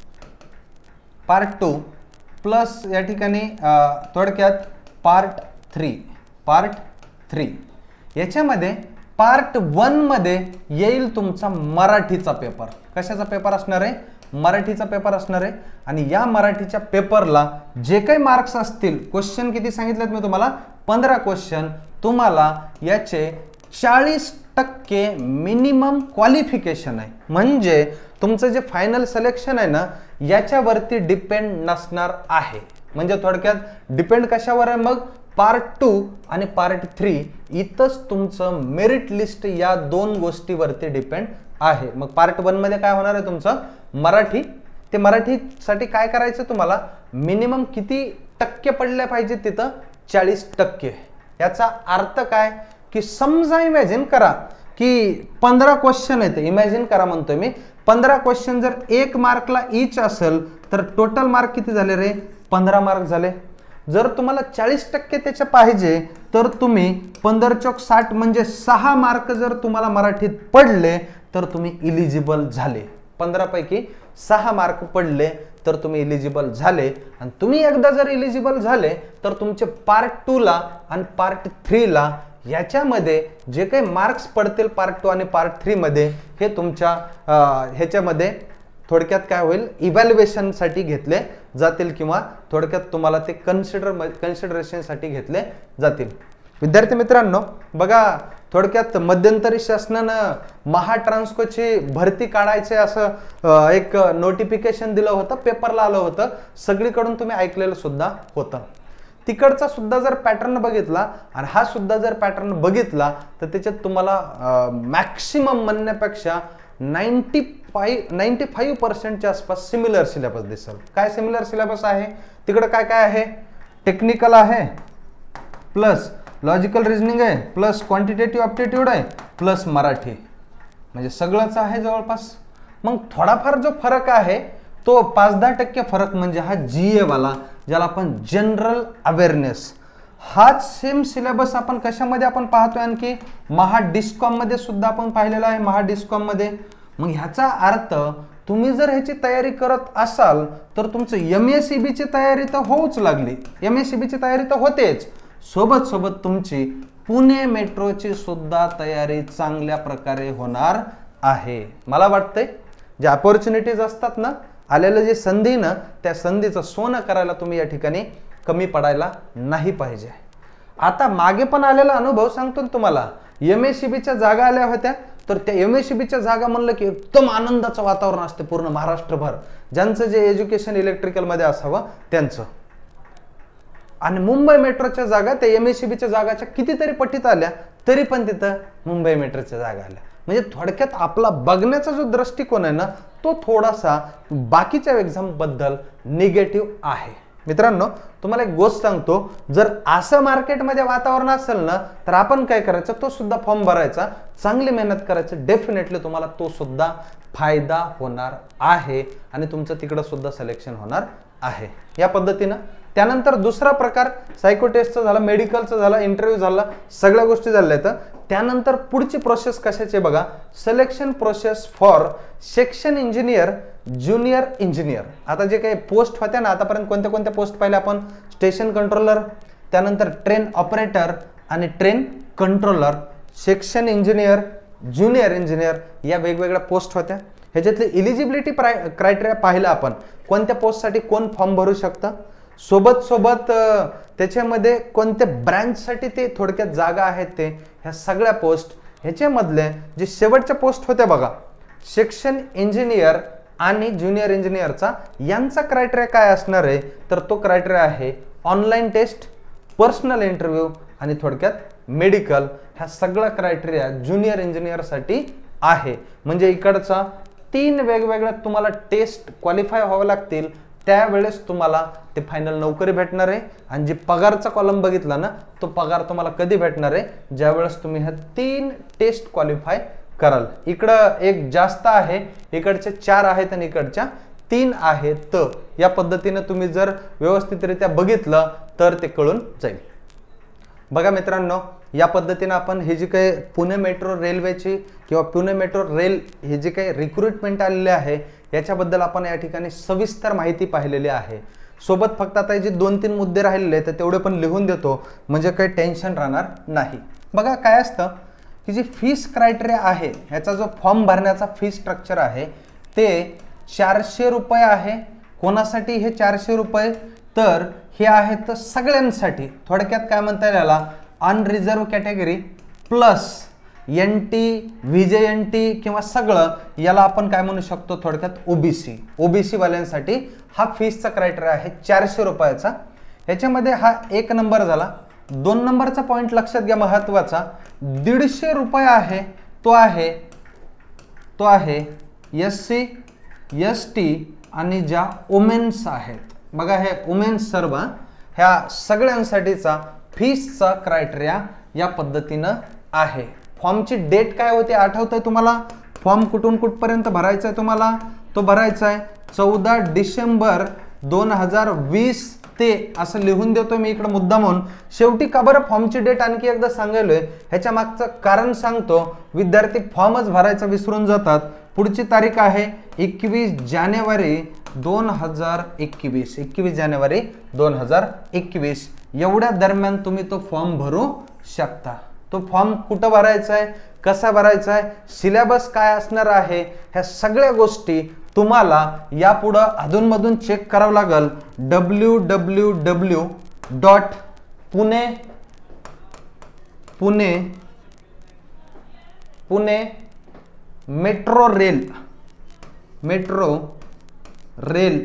part two plus या ठिकाणी थोडक्यात पार्ट थ्री, पार्ट थ्री. याच्यामध्ये पार्ट वन मध्ये येईल तुमचा मराठीचा पेपर. कशाचा पेपर असणार आहे? मराठीचा पेपर असणार आहे. आणि या मराठीच्या पेपरला जे काही मार्क्स असतील, क्वेश्चन किती सांगितलेत मी तुम्हाला, पंधरा क्वेश्चन, तुम्हाला याचे चाळीस टक्के मिनिमम क्वालिफिकेशन आहे. म्हणजे तुमचं जे फायनल सिलेक्शन आहे ना याच्यावरती डिपेंड नसणार आहे. म्हणजे थोडक्यात डिपेंड कशावर आहे मग, पार्ट टू आणि पार्ट थ्री इथंच तुमचं मेरिट लिस्ट या दोन गोष्टीवरती डिपेंड आहे. मग पार्ट वन मध्ये काय होणार आहे तुमचं मराठी. ते मराठीसाठी काय करायचं तुम्हाला, मिनिमम किती टक्के पडले पाहिजे तिथं, चाळीस टक्के. याचा अर्थ काय की समजा इमॅजिन करा की पंधरा क्वेश्चन आहेत, इमॅजिन करा म्हणतोय मी, पंधरा क्वेश्चन जर एक मार्कला ईच असेल तर टोटल मार्क किती झाले रे, पंधरा मार्क झाले. जर तुम्हाला चाळीस टक्के त्याचे पाहिजे तर तुम्ही पंधरा चौक साठ म्हणजे सहा मार्क जर तुम्हाला मराठीत पडले तर तुम्ही इलिजिबल झाले. पंधरा पैकी सहा मार्क पडले तर तुम्ही इलिजिबल झाले. आणि तुम्ही एकदा जर इलिजिबल झाले तर तुमचे पार्ट टू ला आणि पार्ट थ्री ला याच्यामध्ये जे काही मार्क्स पडतील पार्ट टू आणि पार्ट थ्री मध्ये हे तुमच्या ह्याच्यामध्ये थोडक्यात काय होईल, इव्हॅल्युएशन साठी घेतले जातील किंवा थोडक्यात तुम्हाला ते कन्सिडर कन्सिडरेशन साठी घेतले जातील. विद्यार्थी मित्रांनो बघा, थोडक्यात मध्यंतरी शासनानं महाट्रान्सकोची भरती काढायचे असं एक नोटिफिकेशन दिलं होतं, पेपरला आलं होतं, सगळीकडून तुम्ही ऐकलेलं सुद्धा होतं. तिकडचा सुद्धा जर पॅटर्न बघितला आणि हा सुद्धा जर पॅटर्न बघितला तर त्याच्यात तुम्हाला मॅक्सिमम म्हणण्यापेक्षा नाईन्टी फाईव्ह नाईन्टी फाईव्ह पर्सेंटच्या आसपास सिमिलर सिलेबस दिसेल. काय सिमिलर सिलेबस आहे तिकडं? काय काय आहे? टेक्निकल आहे, प्लस लॉजिकल रिजनिंग आहे, प्लस क्वांटिटेटिव्ह ॲप्टिट्यूड आहे, प्लस मराठी, म्हणजे सगळंच आहे जवळपास. मग थोडाफार जो फरक आहे तो पाच दहा टक्के फरक म्हणजे हा जी ए वाला, ज्याला आपण जनरल अवेअरनेस, हाच सेम सिलेबस आपण कशामध्ये आपण पाहतोय? आणखी महा डिस्कॉम मध्ये सुद्धा आपण पाहिलेला आहे, महा डिस्कॉम मध्ये. मग ह्याचा अर्थ तुम्ही जर ह्याची तयारी करत असाल तर तुमचं एम एस सी बी ची तयारी तर होऊच लागली, एम एस सी बी ची तयारी तर होतेच, सोबत सोबत तुमची पुणे मेट्रोची सुद्धा तयारी चांगल्या प्रकारे होणार आहे. मला वाटतंय जे अपॉर्च्युनिटीज असतात ना, आलेलं जे संधी ना, त्या संधीचं सोनं करायला तुम्ही या ठिकाणी कमी पडायला नाही पाहिजे. आता मागे पण आलेला अनुभव सांगतो तुम्हाला. एम एस सी बीच्या जागा आल्या होत्या, तर त्या एम एस सी बीच्या जागा म्हणलं की एकदम आनंदाचं वातावरण असते पूर्ण महाराष्ट्रभर, ज्यांचं जे एज्युकेशन इलेक्ट्रिकलमध्ये असावं त्यांचं. आणि मुंबई मेट्रोच्या जागा त्या एम एस सी बीच्या जागाच्या कितीतरी पटीत आल्या, तरी पण तिथं मुंबई मेट्रोच्या जागा आल्या. म्हणजे थोडक्यात आपला बघण्याचा जो दृष्टिकोन आहे ना, तो थोडासा बाकीच्या एक्झाम बद्दल निगेटिव्ह आहे. मित्रांनो तुम्हाला एक गोष्ट सांगतो, जर असं मार्केटमध्ये वातावरण असेल ना, तर आपण काय करायचं, तो सुद्धा फॉर्म भरायचा, चांगली मेहनत करायचं, डेफिनेटली तुम्हाला तो सुद्धा फायदा होणार आहे आणि तुमचं तिकडं सुद्धा सिलेक्शन होणार आहे या पद्धतीनं. त्यानंतर दुसरा प्रकार सायको टेस्टचा झाला, मेडिकलचा झाला, इंटरव्ह्यू झाला, सगळ्या गोष्टी झाल्या. तर त्यानंतर पुढची प्रोसेस कशाची बघा, selection process for section engineer, junior engineer. आता जे काही पोस्ट होत्या ना, आतापर्यंत कोणत्या कोणत्या पोस्ट पाहिल्या आपण? स्टेशन कंट्रोलर, त्यानंतर ट्रेन ऑपरेटर आणि train controller, section engineer, junior engineer, या वेगवेगळ्या पोस्ट होत्या. ह्याच्यातली इलिजिबिलिटी क्रायटेरिया पाहिला आपण, कोणत्या पोस्टसाठी कोण फॉर्म भरू शकतं, सोबत सोबत त्याच्यामध्ये कोणत्या ब्रँचसाठी ते थोडक्यात जागा आहेत ते, ह्या सगळ्या पोस्ट. ह्याच्यामधले जे शेवटच्या पोस्ट होत्या बघा, सेक्शन इंजिनियर आणि ज्युनियर इंजिनियरचा, यांचा क्रायटेरिया काय असणार आहे? तर तो क्रायटेरिया आहे ऑनलाईन टेस्ट, पर्सनल इंटरव्ह्यू आणि थोडक्यात मेडिकल. ह्या सगळा क्रायटेरिया ज्युनियर इंजिनियरसाठी आहे. म्हणजे इकडचा तीन वेगवेगळ्या तुम्हाला टेस्ट क्वालिफाय व्हावं लागतील, त्यावेळेस तुम्हाला ते फायनल नोकरी भेटणार आहे. आणि जे पगारचा कॉलम बघितला ना, तो पगार तुम्हाला कधी भेटणार आहे? ज्यावेळेस तुम्ही ह्या तीन टेस्ट क्वालिफाय कराल. इकडं एक जास्त आहे, इकडचे चार आहेत आणि इकडच्या तीन आहेत. तर या पद्धतीने तुम्ही जर व्यवस्थितरित्या बघितलं तर ते कळून जाईल. बघा मित्रांनो, या पद्धतीने आपण हे जे काही पुणे मेट्रो रेल्वेची किंवा पुणे मेट्रो रेल हे जे काही रिक्रुटमेंट आलेले आहे, याच्याबद्दल आपण या ठिकाणी सविस्तर माहिती पाहिलेली आहे. सोबत फक्त आता जे दोन तीन मुद्दे राहिलेले तर तेवढे पण लिहून देतो, म्हणजे काही टेन्शन राहणार नाही. बघा काय असतं की जी फीस क्रायटेरिया आहे, ह्याचा जो फॉर्म भरण्याचा फी स्ट्रक्चर आहे ते चारशे रुपये आहे. कोणासाठी हे चारशे रुपये? तर हे आहेत सगळ्यांसाठी. थोडक्यात काय म्हणता येईल याला, unreserved category plus N T, VJ N T किंवा सगळं, याला आपण काय म्हणू शकतो थोडक्यात ओबीसी. ओबीसी वाल्यांसाठी हा फीसचा क्रायटेरिया आहे चारशे रुपयाचा. याच्यामध्ये हा एक नंबर झाला. दोन नंबरचा पॉइंट लक्षात घ्या महत्वाचा, दीडशे रुपये आहे तो आहे तो आहे एस सी, एस टी आणि ज्या वुमेन्स आहेत. बघा हे वुमेन्स सर्व, ह्या सगळ्यांसाठीचा फीसचा क्रायटेरिया या पद्धतीनं आहे. फॉर्मची डेट काय होती आठवतंय तुम्हाला? फॉर्म कुठून कुठपर्यंत भरायचा आहे तुम्हाला? तो भरायचा आहे चौदा डिसेंबर दोन हजार वीस ते, असं लिहून देतो मी इकडे मुद्दा म्हणून. शेवटी का बरं फॉर्मची डेट आणखी एकदा सांगायलोय, ह्याच्या मागचं कारण सांगतो. विद्यार्थी फॉर्मच भरायचा विसरून जातात. पुढची तारीख आहे एकवीस जानेवारी दोन हजार एकवीस, एकवीस जानेवारी दोन हजार एकवीस. एवढ्या दरम्यान तुम्ही तो फॉर्म भरू शकता. तो फॉर्म कुठं भरायचा आहे, कसा भरायचा आहे, सिलेबस काय असणार आहे, ह्या सगळ्या गोष्टी तुम्हाला यापुढं अधूनमधून चेक करावं लागेल. W W W dot Pune Pune Pune metro rail metro rail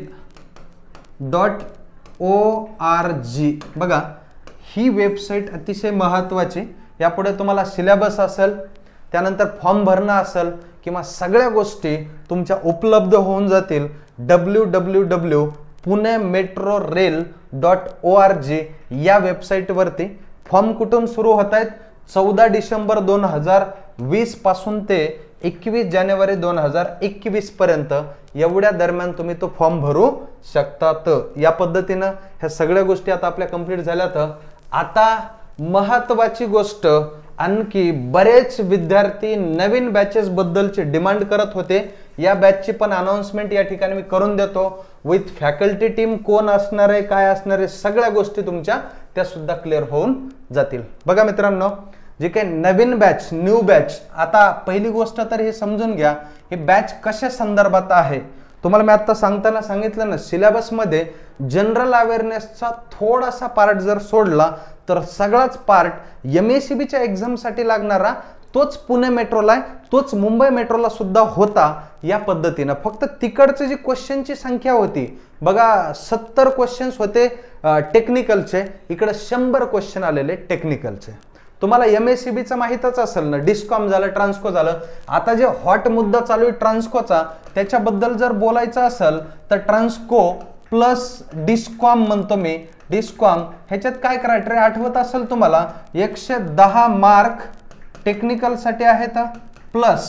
dot O R G. बघा ही वेबसाईट अतिशय महत्त्वाची. यापुढे तुम्हाला सिलेबस असेल, त्यानंतर फॉर्म भरणं असेल किंवा सगळ्या गोष्टी तुमच्या उपलब्ध होऊन जातील W W W Pune metro rail dot O R G या वेबसाईटवरती. फॉर्म कुठून सुरू होत आहेत? चौदा डिसेंबर दोन हजार वीस पासून ते एकवीस जानेवारी दोन हजार एकवीस पर्यंत एवढ्या दरम्यान तुम्ही तो फॉर्म भरू शकतात. या पद्धतीनं ह्या सगळ्या गोष्टी आता आपल्या कंप्लीट झाल्यात. आता महत्त्वाची गोष्ट, आणखी बरेच विद्यार्थी नवीन बॅचेस बद्दलचे डिमांड करत होते. या बॅचची पण अनाउन्समेंट या ठिकाणी मी करून देतो. विथ फॅकल्टी टीम कोण असणार आहे, काय असणार आहे, सगळ्या गोष्टी तुमच्या त्या सुद्धा क्लिअर होऊन जातील. बघा मित्रांनो, जे काही नवीन बॅच, न्यू बॅच, आता पहिली गोष्ट तर हे समजून घ्या हे बॅच कशा संदर्भात आहे. तुम्हाला मी आता सांगताना सांगितलं ना, सिलेबसमध्ये जनरल अवेअरनेसचा थोडासा पार्ट जर सोडला तर सगळाच पार्ट एम एस सी बीच्या एक्झामसाठी लागणारा तोच पुणे मेट्रोला आहे, तोच मुंबई मेट्रोला सुद्धा होता. या पद्धतीनं फक्त तिकडचे जी क्वेश्चनची संख्या होती बघा, सत्तर क्वेश्चन्स होते टेक्निकलचे, इकडे शंभर क्वेश्चन आलेले टेक्निकलचे. तुम्हाला एम एस सी बीचं माहीतच असेल ना, डिस्कॉम झालं, ट्रान्सको झालं. आता जे हॉट मुद्दा चालू आहे ट्रान्सकोचा, त्याच्याबद्दल जर बोलायचं असेल तर ट्रान्सको प्लस डिस्कॉम म्हणतो मी. डिस्कॉम ह्याच्यात काय क्रायटेरिया आठवत असेल तुम्हाला, एकशे दहा मार्क टेक्निकलसाठी आहेत, प्लस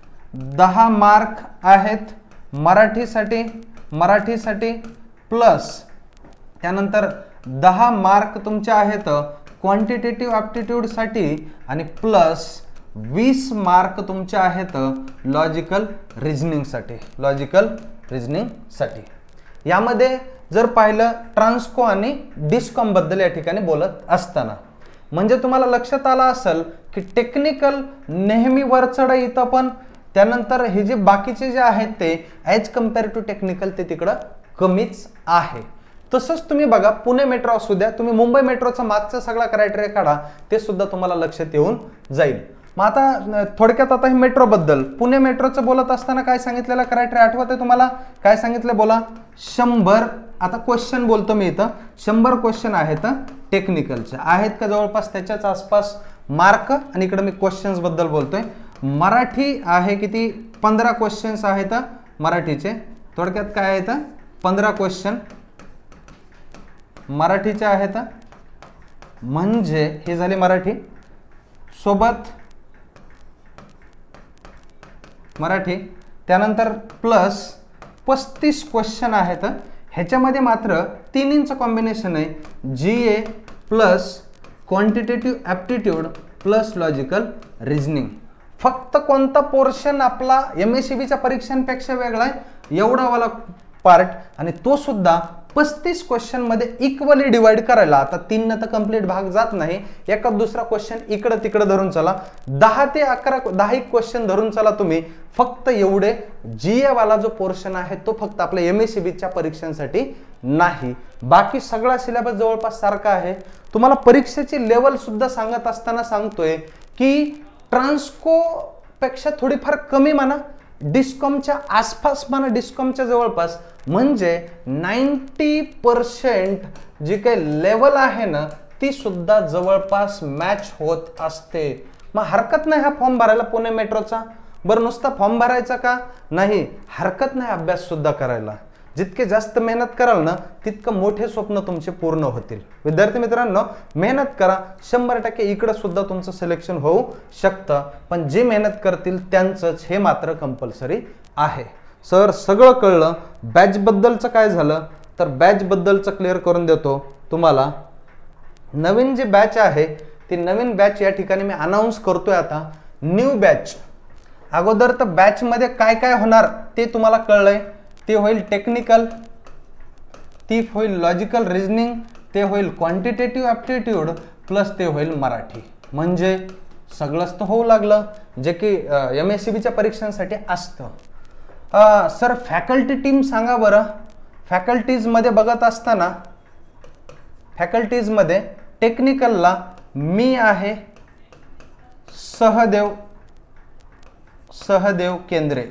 दहा मार्क आहेत मराठीसाठी मराठीसाठी प्लस त्यानंतर दहा मार्क तुमचे आहेत क्वांटिटेटिव्ह ॲप्टिट्यूडसाठी आणि प्लस वीस मार्क तुमचे आहेत लॉजिकल रिझनिंगसाठी लॉजिकल रिझनिंगसाठी. यामध्ये जर पाहिलं ट्रान्सको आणि डिस्कॉम बद्दल या ठिकाणी बोलत असताना म्हणजे तुम्हाला लक्षात आलं असेल की टेक्निकल नेहमी वर चढ येतं, पण त्यानंतर हे जे बाकीचे जे आहेत ते ॲज कम्पेअर टू टेक्निकल ते तिकडं कमीच आहे. तसंच तुम्ही बघा पुणे मेट्रो असू द्या, तुम्ही मुंबई मेट्रोचा मागचा सगळा क्रायटेरिया काढा, ते सुद्धा तुम्हाला लक्षात येऊन जाईल. मग आता थोडक्यात आता हे मेट्रो बद्दल, पुणे मेट्रोचं बोलत असताना काय सांगितलेलं क्रायटेरिया आठवत आहे तुम्हाला? काय सांगितलं बोला? शंभर. आता क्वेश्चन बोलतो मी इथं, शंभर क्वेश्चन आहेत टेक्निकलचे आहेत का जवळपास त्याच्याच आसपास मार्क. आणि इकडे मी क्वेश्चन्स बद्दल बोलतोय. मराठी आहे किती? पंधरा क्वेश्चन्स आहेत मराठीचे. थोडक्यात काय आहेत? पंधरा क्वेश्चन मराठीचे आहेत. म्हणजे हे झाले मराठी सोबत मराठी, त्यानंतर प्लस पस्तीस क्वेश्चन आहेत. ह्याच्यामध्ये मात्र तिन्हींचं कॉम्बिनेशन आहे, G A plus quantitative aptitude plus logical reasoning. फक्त कोणता पोर्शन आपला एम एस सी बीच्या परीक्षांपेक्षा वेगळा आहे एवढा वाला पार्ट, आणि तो सुद्धा पस्तीस क्वेश्चन मध्ये इक्वली डिवाइड करायला. आता तीन न तर कंप्लीट भाग जात नाही, एका दुसरा क्वेश्चन इकडं तिकडं धरून चला, दहा ते अकरा दहा एक क्वेश्चन धरून चला तुम्ही. फक्त एवढे जी ए वाला जो पोर्शन आहे तो फक्त आपल्या एम एस सी बीच्या परीक्षांसाठी नाही, बाकी सगळा सिलेबस जवळपास सारखा आहे. तुम्हाला परीक्षेची लेवल सुद्धा सांगत असताना सांगतोय की ट्रान्सको पेक्षा थोडीफार कमी म्हणा, डिस्कॉमच्या आसपास म्हणा, डिस्कॉमच्या जवळपास. म्हणजे नाईंटी पर्सेंट जी काही लेवल आहे ना ती सुद्धा जवळपास मॅच होत असते. मग हरकत नाही हा फॉर्म भरायला पुणे मेट्रोचा. बरं नुसता फॉर्म भरायचा का? नाही, हरकत नाही अभ्यास सुद्धा करायला. जितके जास्त मेहनत कराल ना तितकं मोठे स्वप्न तुमचे पूर्ण होतील. विद्यार्थी मित्रांनो, मेहनत करा, शंभर टक्के इकडं सुद्धा तुमचं सिलेक्शन होऊ शकतं, पण जे मेहनत करतील त्यांचंच हे मात्र कंपल्सरी आहे. सर सगळं कळलं. बॅच बद्दलचं काय झालं तर बॅच बद्दलचं क्लिअर करून देतो तुम्हाला. नवीन जी बॅच आहे ती नवीन बॅच या ठिकाणी मी अनाउन्स करतोय आता. न्यू बॅच अगोदर तर बॅच मध्ये काय काय होणार ते तुम्हाला कळलंय. ते होईल टेक्निकल, ती होईल लॉजिकल रिझनिंग, ते होईल क्वांटिटेटिव्ह ॲप्टिट्यूड प्लस ते होईल मराठी. म्हणजे सगळंच तर होऊ लागलं जे की एम एस सी बीच्या परीक्षांसाठी असतं. सर फॅकल्टी टीम सांगा बरं. फॅकल्टीजमध्ये बघत असताना फॅकल्टीजमध्ये टेक्निकलला मी आहे, सहदेव सहदेव केंद्रे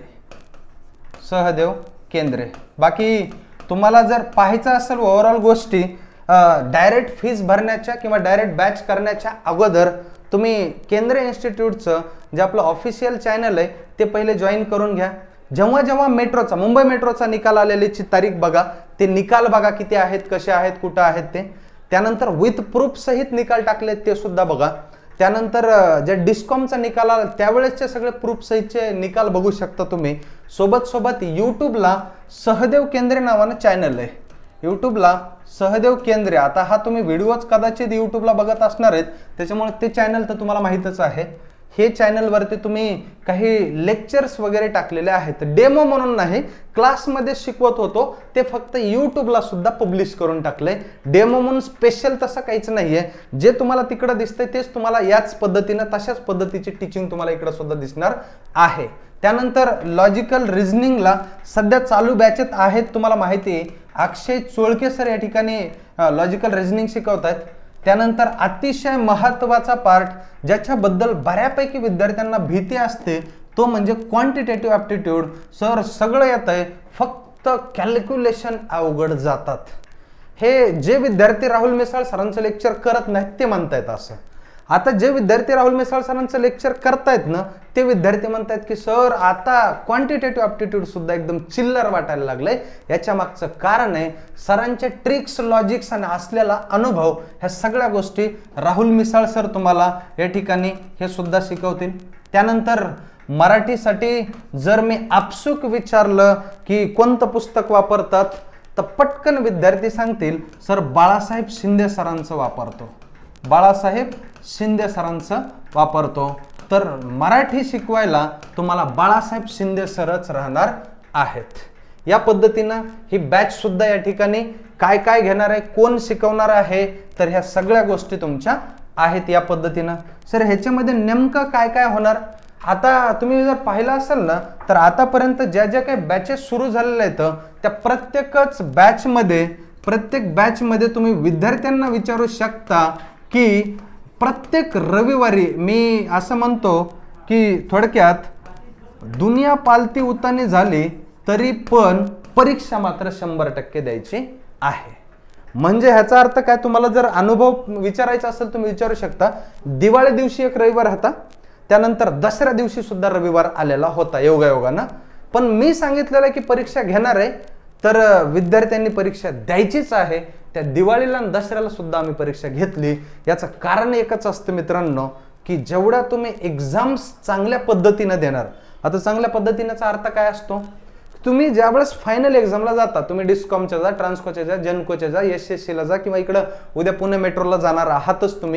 सहदेव केंद्रे। बाकी तुम्हाला जर पाहायचं असेल ओव्हरऑल गोष्टी डायरेक्ट फीस भरण्याच्या किंवा डायरेक्ट बॅच करण्याच्या अगोदर तुम्ही केंद्रे इन्स्टिट्यूटचं जे आपलं ऑफिशियल चॅनल आहे ते पहिले जॉईन करून घ्या। जेव्हा जेव्हा मेट्रोचा मुंबई मेट्रोचा निकाल आलेलीची तारीख बघा, ते निकाल बघा किती आहेत, कसे आहेत, कुठं आहेत ते, त्यानंतर विथ प्रूफ सहित निकाल टाकले ते सुद्धा बघा। त्यानंतर जे डिस्कॉमचा निकाल आला त्यावेळेसचे सगळे प्रूफ सहितचे निकाल बघू शकता तुम्ही। सोबत सोबत यूट्यूबला सहदेव केंद्रे नावानं चॅनल आहे, यूट्यूबला सहदेव केंद्रे। आता हा तुम्ही व्हिडिओज कदाचित यूट्यूबला बघत असणार आहेत त्याच्यामुळे ते चॅनल तर तुम्हाला माहीतच आहे। हे चॅनलवरती तुम्ही काही लेक्चर्स वगैरे टाकलेले आहेत, डेमो म्हणून नाही, क्लासमध्ये शिकवत होतो ते फक्त यूट्यूबला सुद्धा पब्लिश करून टाकले। डेमो म्हणून स्पेशल तसं काहीच नाहीये, जे तुम्हाला तिकडे दिसतंय तेच तुम्हाला याच पद्धतीने तशाच पद्धतीची टीचिंग तुम्हाला इकडे सुद्धा दिसणार आहे। त्यानंतर लॉजिकल रिझनिंगला सध्या चालू बॅचेत आहेत, तुम्हाला माहिती आहे अक्षय चोळके सर या ठिकाणी लॉजिकल रिझनिंग शिकवत आहेत। त्यानंतर अतिशय महत्त्वाचा पार्ट ज्याच्याबद्दल बऱ्यापैकी विद्यार्थ्यांना भीती असते तो म्हणजे क्वांटिटेटिव्ह ॲप्टिट्यूड। सर सगळं येतंय फक्त कॅल्क्युलेशन अवघड जातात, हे जे विद्यार्थी राहुल मिसाळ सरांचं लेक्चर करत नाहीत ते म्हणतायत असं। आता जे विद्यार्थी राहुल मिसाळ सरांचं लेक्चर करतायत ना ते विद्यार्थी म्हणतात की सर आता क्वांटिटेटिव्ह ॲप्टिट्यूड सुद्धा एकदम चिल्लर वाटायला लागलंय। याच्या मागचं कारण आहे सरांचे ट्रिक्स, लॉजिक्स आणि असलेला अनुभव, ह्या सगळ्या गोष्टी राहुल मिसाळ सर तुम्हाला या ठिकाणी हे सुद्धा शिकवतील। त्यानंतर मराठीसाठी जर मी आपसुक विचारलं की कोणतं पुस्तक वापरतात तर पटकन विद्यार्थी सांगतील सर बाळासाहेब शिंदे सरांचं वापरतो, बाळासाहेब शिंदे सरांचं वापरतो। तर मराठी शिकवायला तुम्हाला बाळासाहेब शिंदे सरच राहणार आहेत। या पद्धतीनं ही बॅच सुद्धा या ठिकाणी काय काय घेणार आहे, कोण शिकवणार आहे, तर ह्या सगळ्या गोष्टी तुमच्या आहेत या पद्धतीनं। सर ह्याच्यामध्ये नेमकं काय काय होणार, आता तुम्ही जर पाहिलं असेल ना तर आतापर्यंत ज्या ज्या काही बॅचेस सुरू झालेल्या आहेत त्या प्रत्येकच बॅचमध्ये प्रत्येक बॅचमध्ये तुम्ही विद्यार्थ्यांना विचारू शकता की प्रत्येक रविवारी मी असं म्हणतो की थोडक्यात दुनिया पालती उतानी झाली तरी पण परीक्षा मात्र शंभर टक्के द्यायची आहे। म्हणजे ह्याचा अर्थ काय, तुम्हाला जर अनुभव विचारायचा असेल तुम्ही विचारू शकता। दिवाळी दिवशी एक रविवार होता, त्यानंतर दसऱ्या दिवशी सुद्धा रविवार आलेला होता योगायोगानं, पण मी सांगितलेलं की परीक्षा घेणार आहे तर विद्यार्थ्यांनी परीक्षा द्यायचीच आहे। त्या दिवाळीला आणि दसऱ्याला सुद्धा आम्ही परीक्षा घेतली। याचं कारण एकच असतं मित्रांनो की जेवढ्या तुम्ही एक्झाम्स चांगल्या पद्धतीने देणार, आता चांगल्या पद्धतीनेचा अर्थ काय असतो, तुम्ही ज्यावेळेस फायनल एक्झामला जाता, तुम्ही डिस्कॉमच्या जा, ट्रान्सकोच्या जा, जनकोच्या जा, एस एस सीला जा किंवा इकडं उद्या पुणे मेट्रोला जाणार आहातच तुम्ही,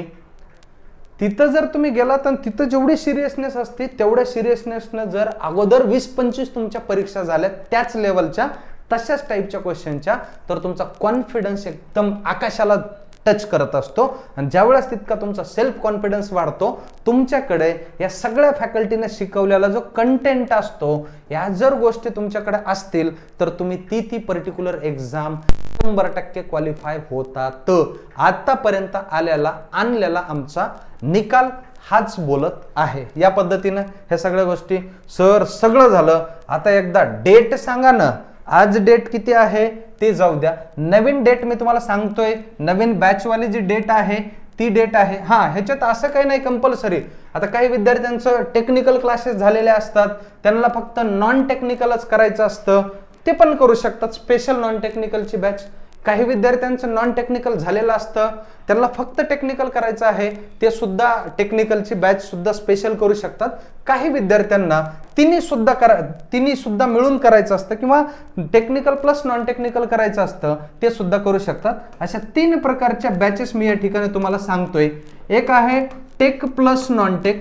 तिथं जर तुम्ही गेलात आणि तिथं जेवढी सिरियसनेस असते तेवढ्या सिरियसनेसनं जर अगोदर वीस पंचवीस तुमच्या परीक्षा झाल्या त्याच लेवलच्या तशाच टाईपच्या क्वेश्चनच्या, तर तुमचा कॉन्फिडन्स एकदम आकाशाला टच करत असतो। आणि ज्यावेळेस तितका तुमचा सेल्फ कॉन्फिडन्स वाढतो, तुमच्याकडे या सगळ्या फॅकल्टीने शिकवलेला जो कंटेंट असतो या जर गोष्टी तुमच्याकडे असतील तर तुम्ही ती ती पर्टिक्युलर एक्झाम शंभर टक्के क्वालिफाय होतात। आतापर्यंत आलेला आणलेला आमचा निकाल हाच बोलत आहे। या पद्धतीने ह्या सगळ्या गोष्टी सर सगळं झालं, आता एकदा डेट सांगा ना, आज डेट किती आहे ते जाऊ द्या, नवीन डेट मी तुम्हाला सांगतोय, नवीन बॅचवाली जी डेट आहे ती डेट आहे। हा ह्याच्यात असं काही नाही कंपल्सरी, आता काही विद्यार्थ्यांचं टेक्निकल क्लासेस झालेले असतात त्यांना फक्त नॉन टेक्निकलच करायचं असतं, ते पण करू शकतात, स्पेशल नॉन टेक्निकलची बॅच। काही विद्यार्थ्यांचं नॉन टेक्निकल झालेलं असतं त्यांना फक्त टेक्निकल करायचं आहे, ते सुद्धा टेक्निकलची बॅच सुद्धा स्पेशल करू शकतात। काही विद्यार्थ्यांना तिन्ही सुद्धा करा तिन्ही सुद्धा मिळून करायचं असतं किंवा टेक्निकल प्लस नॉन टेक्निकल करायचं असतं ते सुद्धा करू शकतात। अशा तीन प्रकारच्या बॅचेस मी या ठिकाणी तुम्हाला सांगतोय। एक आहे tech plus non tech,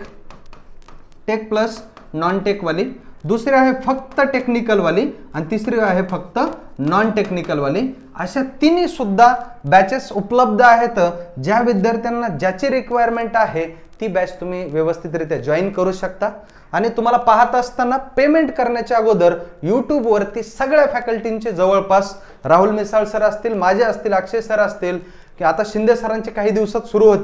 tech plus non tech वाली, दुसरी आहे फक्त टेक्निकल वाली आणि तिसरी आहे फक्त नॉन टेक्निकल वाली। अशा तिन्ही सुद्धा बॅचेस उपलब्ध आहेत। ज्या विद्यार्थ्यांना ज्याची रिक्वायरमेंट आहे ती बॅच तुम्ही व्यवस्थितरित्या जॉईन करू शकता। आणि तुम्हाला पाहत असताना पेमेंट करण्याच्या अगोदर यूट्यूब वरती सगळ्या फॅकल्टींचे जवळपास राहुल मिसाळ सर असतील, माझे असतील, अक्षय सर असतील, की आता शिंदे सरांचे काही दिवसात सुरू होतील,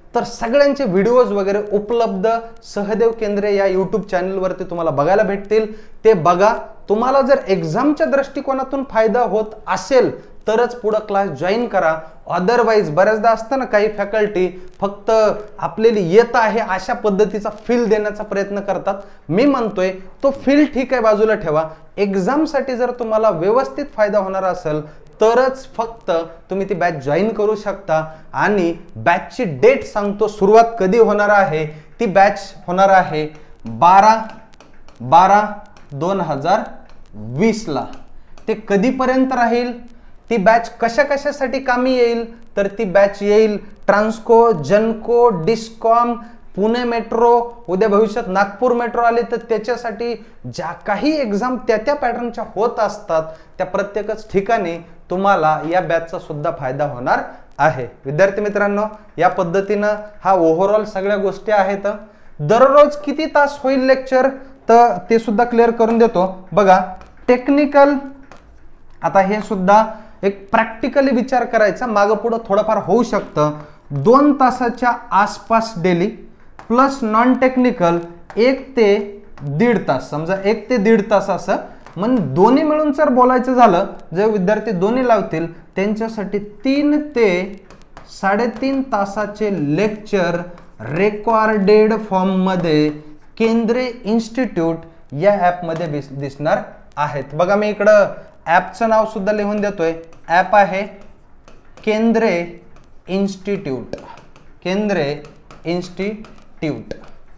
तर सगळ्यांचे व्हिडिओज वगैरे उपलब्ध सहदेव केंद्रे या यूट्यूब चॅनलवरती तुम्हाला बघायला भेटतील, ते बघा। तुम्हाला जर एक्झामच्या दृष्टिकोनातून फायदा होत असेल तरच पुढे क्लास जॉईन करा, अदरवाईज बऱ्याचदा असतं ना काही फॅकल्टी फक्त आपल्याला येत आहे अशा पद्धतीचा फील देण्याचा प्रयत्न करतात। मी म्हणतोय तो फील ठीक आहे बाजूला ठेवा, एक्झामसाठी जर तुम्हाला व्यवस्थित फायदा होणार असेल तरच फक्त तुम्ही ती बॅच जॉईन करू शकता। आणि बॅचची डेट सांगतो, सुरुवात कधी होणार आहे। ती बॅच होणार आहे बारा बारा दोन हजार वीस ला। ते कधीपर्यंत राहील, ती बॅच कशा कशासाठी कामी येईल, तर ती बॅच येईल ट्रान्सको, जनको, डिस्कॉम, पुणे मेट्रो, उद्या भविष्यात नागपूर मेट्रो आली तर त्याच्यासाठी ज्या काही एक्झाम त्या त्या पॅटर्नच्या होत असतात त्या प्रत्येकच ठिकाणी तुम्हाला या बॅचचा सुद्धा फायदा होणार आहे। विद्यार्थी मित्रांनो, या पद्धतीनं हा ओव्हरऑल सगळ्या गोष्टी आहेत। दररोज किती तास होईल लेक्चर तर ते सुद्धा क्लिअर करून देतो बघा। टेक्निकल, आता हे सुद्धा एक प्रॅक्टिकली विचार करायचा, मागं पुढं थोडंफार होऊ शकतं। दोन तासाच्या आसपास डेली प्लस नॉन टेक्निकल एक ते दीड तास, समजा एक ते दीड तास असं, मग दोन्ही मिळून जर बोलायचं झालं, जे विद्यार्थी दोन्ही लावतील त्यांच्यासाठी तीन ते साडेतीन तासाचे लेक्चर रेकॉर्डेड फॉर्म मध्ये केंद्रे इन्स्टिट्यूट या ॲप मध्ये दिसणार आहेत। बघा मी इकडं ॲपचं नाव सुद्धा लिहून देतोय, ॲप आहे केंद्रे इन्स्टिट्यूट, केंद्रे इन्स्टिट्यूट।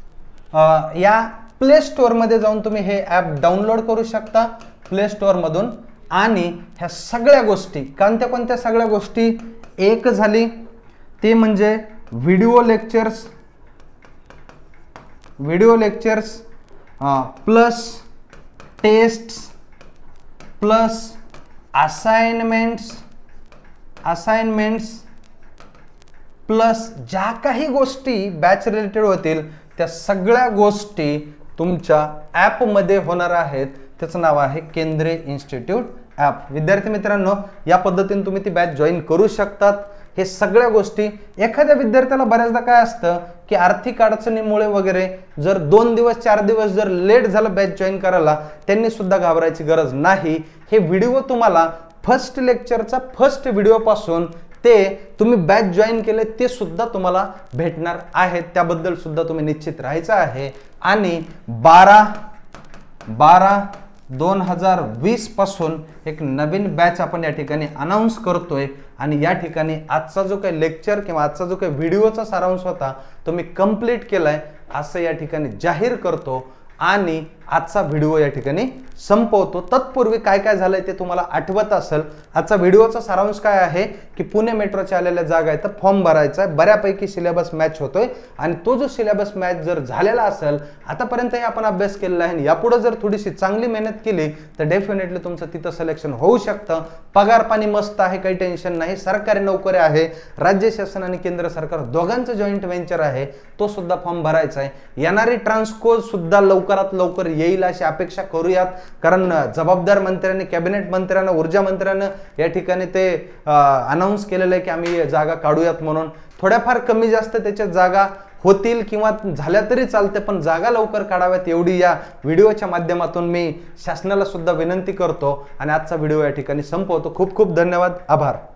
या प्ले स्टोअर मध्ये जाऊन तुम्ही हे ॲप डाउनलोड करू शकता प्ले स्टोअर मधून। आणि ह्या सगळ्या गोष्टी, कोणत्या कोणत्या सगळ्या गोष्टी, एक झाली ते म्हणजे video lectures, video lectures plus tests plus assignments, assignments plus ज्या काही गोष्टी बॅच रिलेटेड होतील त्या सगळ्या गोष्टी तुमच्या ॲप मध्ये होणार आहेत। त्याचं नाव आहे केंद्रे इन्स्टिट्यूट ॲप। विद्यार्थी मित्रांनो, या पद्धतीने तुम्ही ती बॅच जॉईन करू शकतात। हे सगळ्या गोष्टी, एखाद्या विद्यार्थ्याला बऱ्याचदा काय असतं की आर्थिक अडचणीमुळे वगैरे जर दोन दिवस चार दिवस जर लेट झालं बॅच जॉईन करायला, त्यांनी सुद्धा घाबरायची गरज नाही। हे व्हिडिओ तुम्हाला फर्स्ट लेक्चरचा फर्स्ट व्हिडिओ पासून ते तुम्ही बॅच जॉईन केले ते सुद्धा तुम्हाला भेटणार आहेत, त्याबद्दल सुद्धा तुम्ही निश्चित राहायचं आहे। आणि बारा बारा दोन हजार वीस पासून एक नवीन बॅच आपण या ठिकाणी अनाउन्स करतोय। आणि या ठिकाणी आजचा जो काही लेक्चर किंवा आजचा जो काही व्हिडिओचा सारांश होता तो मी कंप्लीट केलाय असं या ठिकाणी जाहीर करतो आणि आजचा व्हिडिओ या ठिकाणी संपवतो। तत्पूर्वी काय काय झालंय ते तुम्हाला आठवत असेल। आजचा व्हिडिओचा सारांश काय आहे की पुणे मेट्रोच्या आलेल्या जागा आहेत, फॉर्म भरायचा आहे, बऱ्यापैकी सिलेबस मॅच होतोय आणि तो जो सिलेबस मॅच जर झालेला असेल, आतापर्यंतही आपण अभ्यास केलेला आहे, यापुढे जर थोडीशी चांगली मेहनत केली तर डेफिनेटली तुमचं तिथं सिलेक्शन होऊ शकतं। पगार पाणी मस्त आहे, काही टेन्शन नाही, सरकारी नोकरी आहे, राज्य शासन आणि केंद्र सरकार दोघांचं जॉईंट व्हेंचर आहे, तो सुद्धा फॉर्म भरायचा आहे। येणारी ट्रान्सको सुद्धा लवकरात लवकर येईल अशी अपेक्षा करूयात, कारण जबाबदार मंत्र्यांनी, कॅबिनेट मंत्र्यांना, ऊर्जा मंत्र्यांना या ठिकाणी ते अनाउन्स केलेलं आहे की आम्ही जागा काढूयात म्हणून। थोड्याफार कमी जास्त त्याच्या जागा होतील किंवा झाल्या तरी चालते, पण जागा लवकर काढाव्यात एवढी या व्हिडिओच्या माध्यमातून मी शासनाला सुद्धा विनंती करतो आणि आजचा व्हिडिओ या ठिकाणी संपवतो। खूप खूप धन्यवाद, आभार।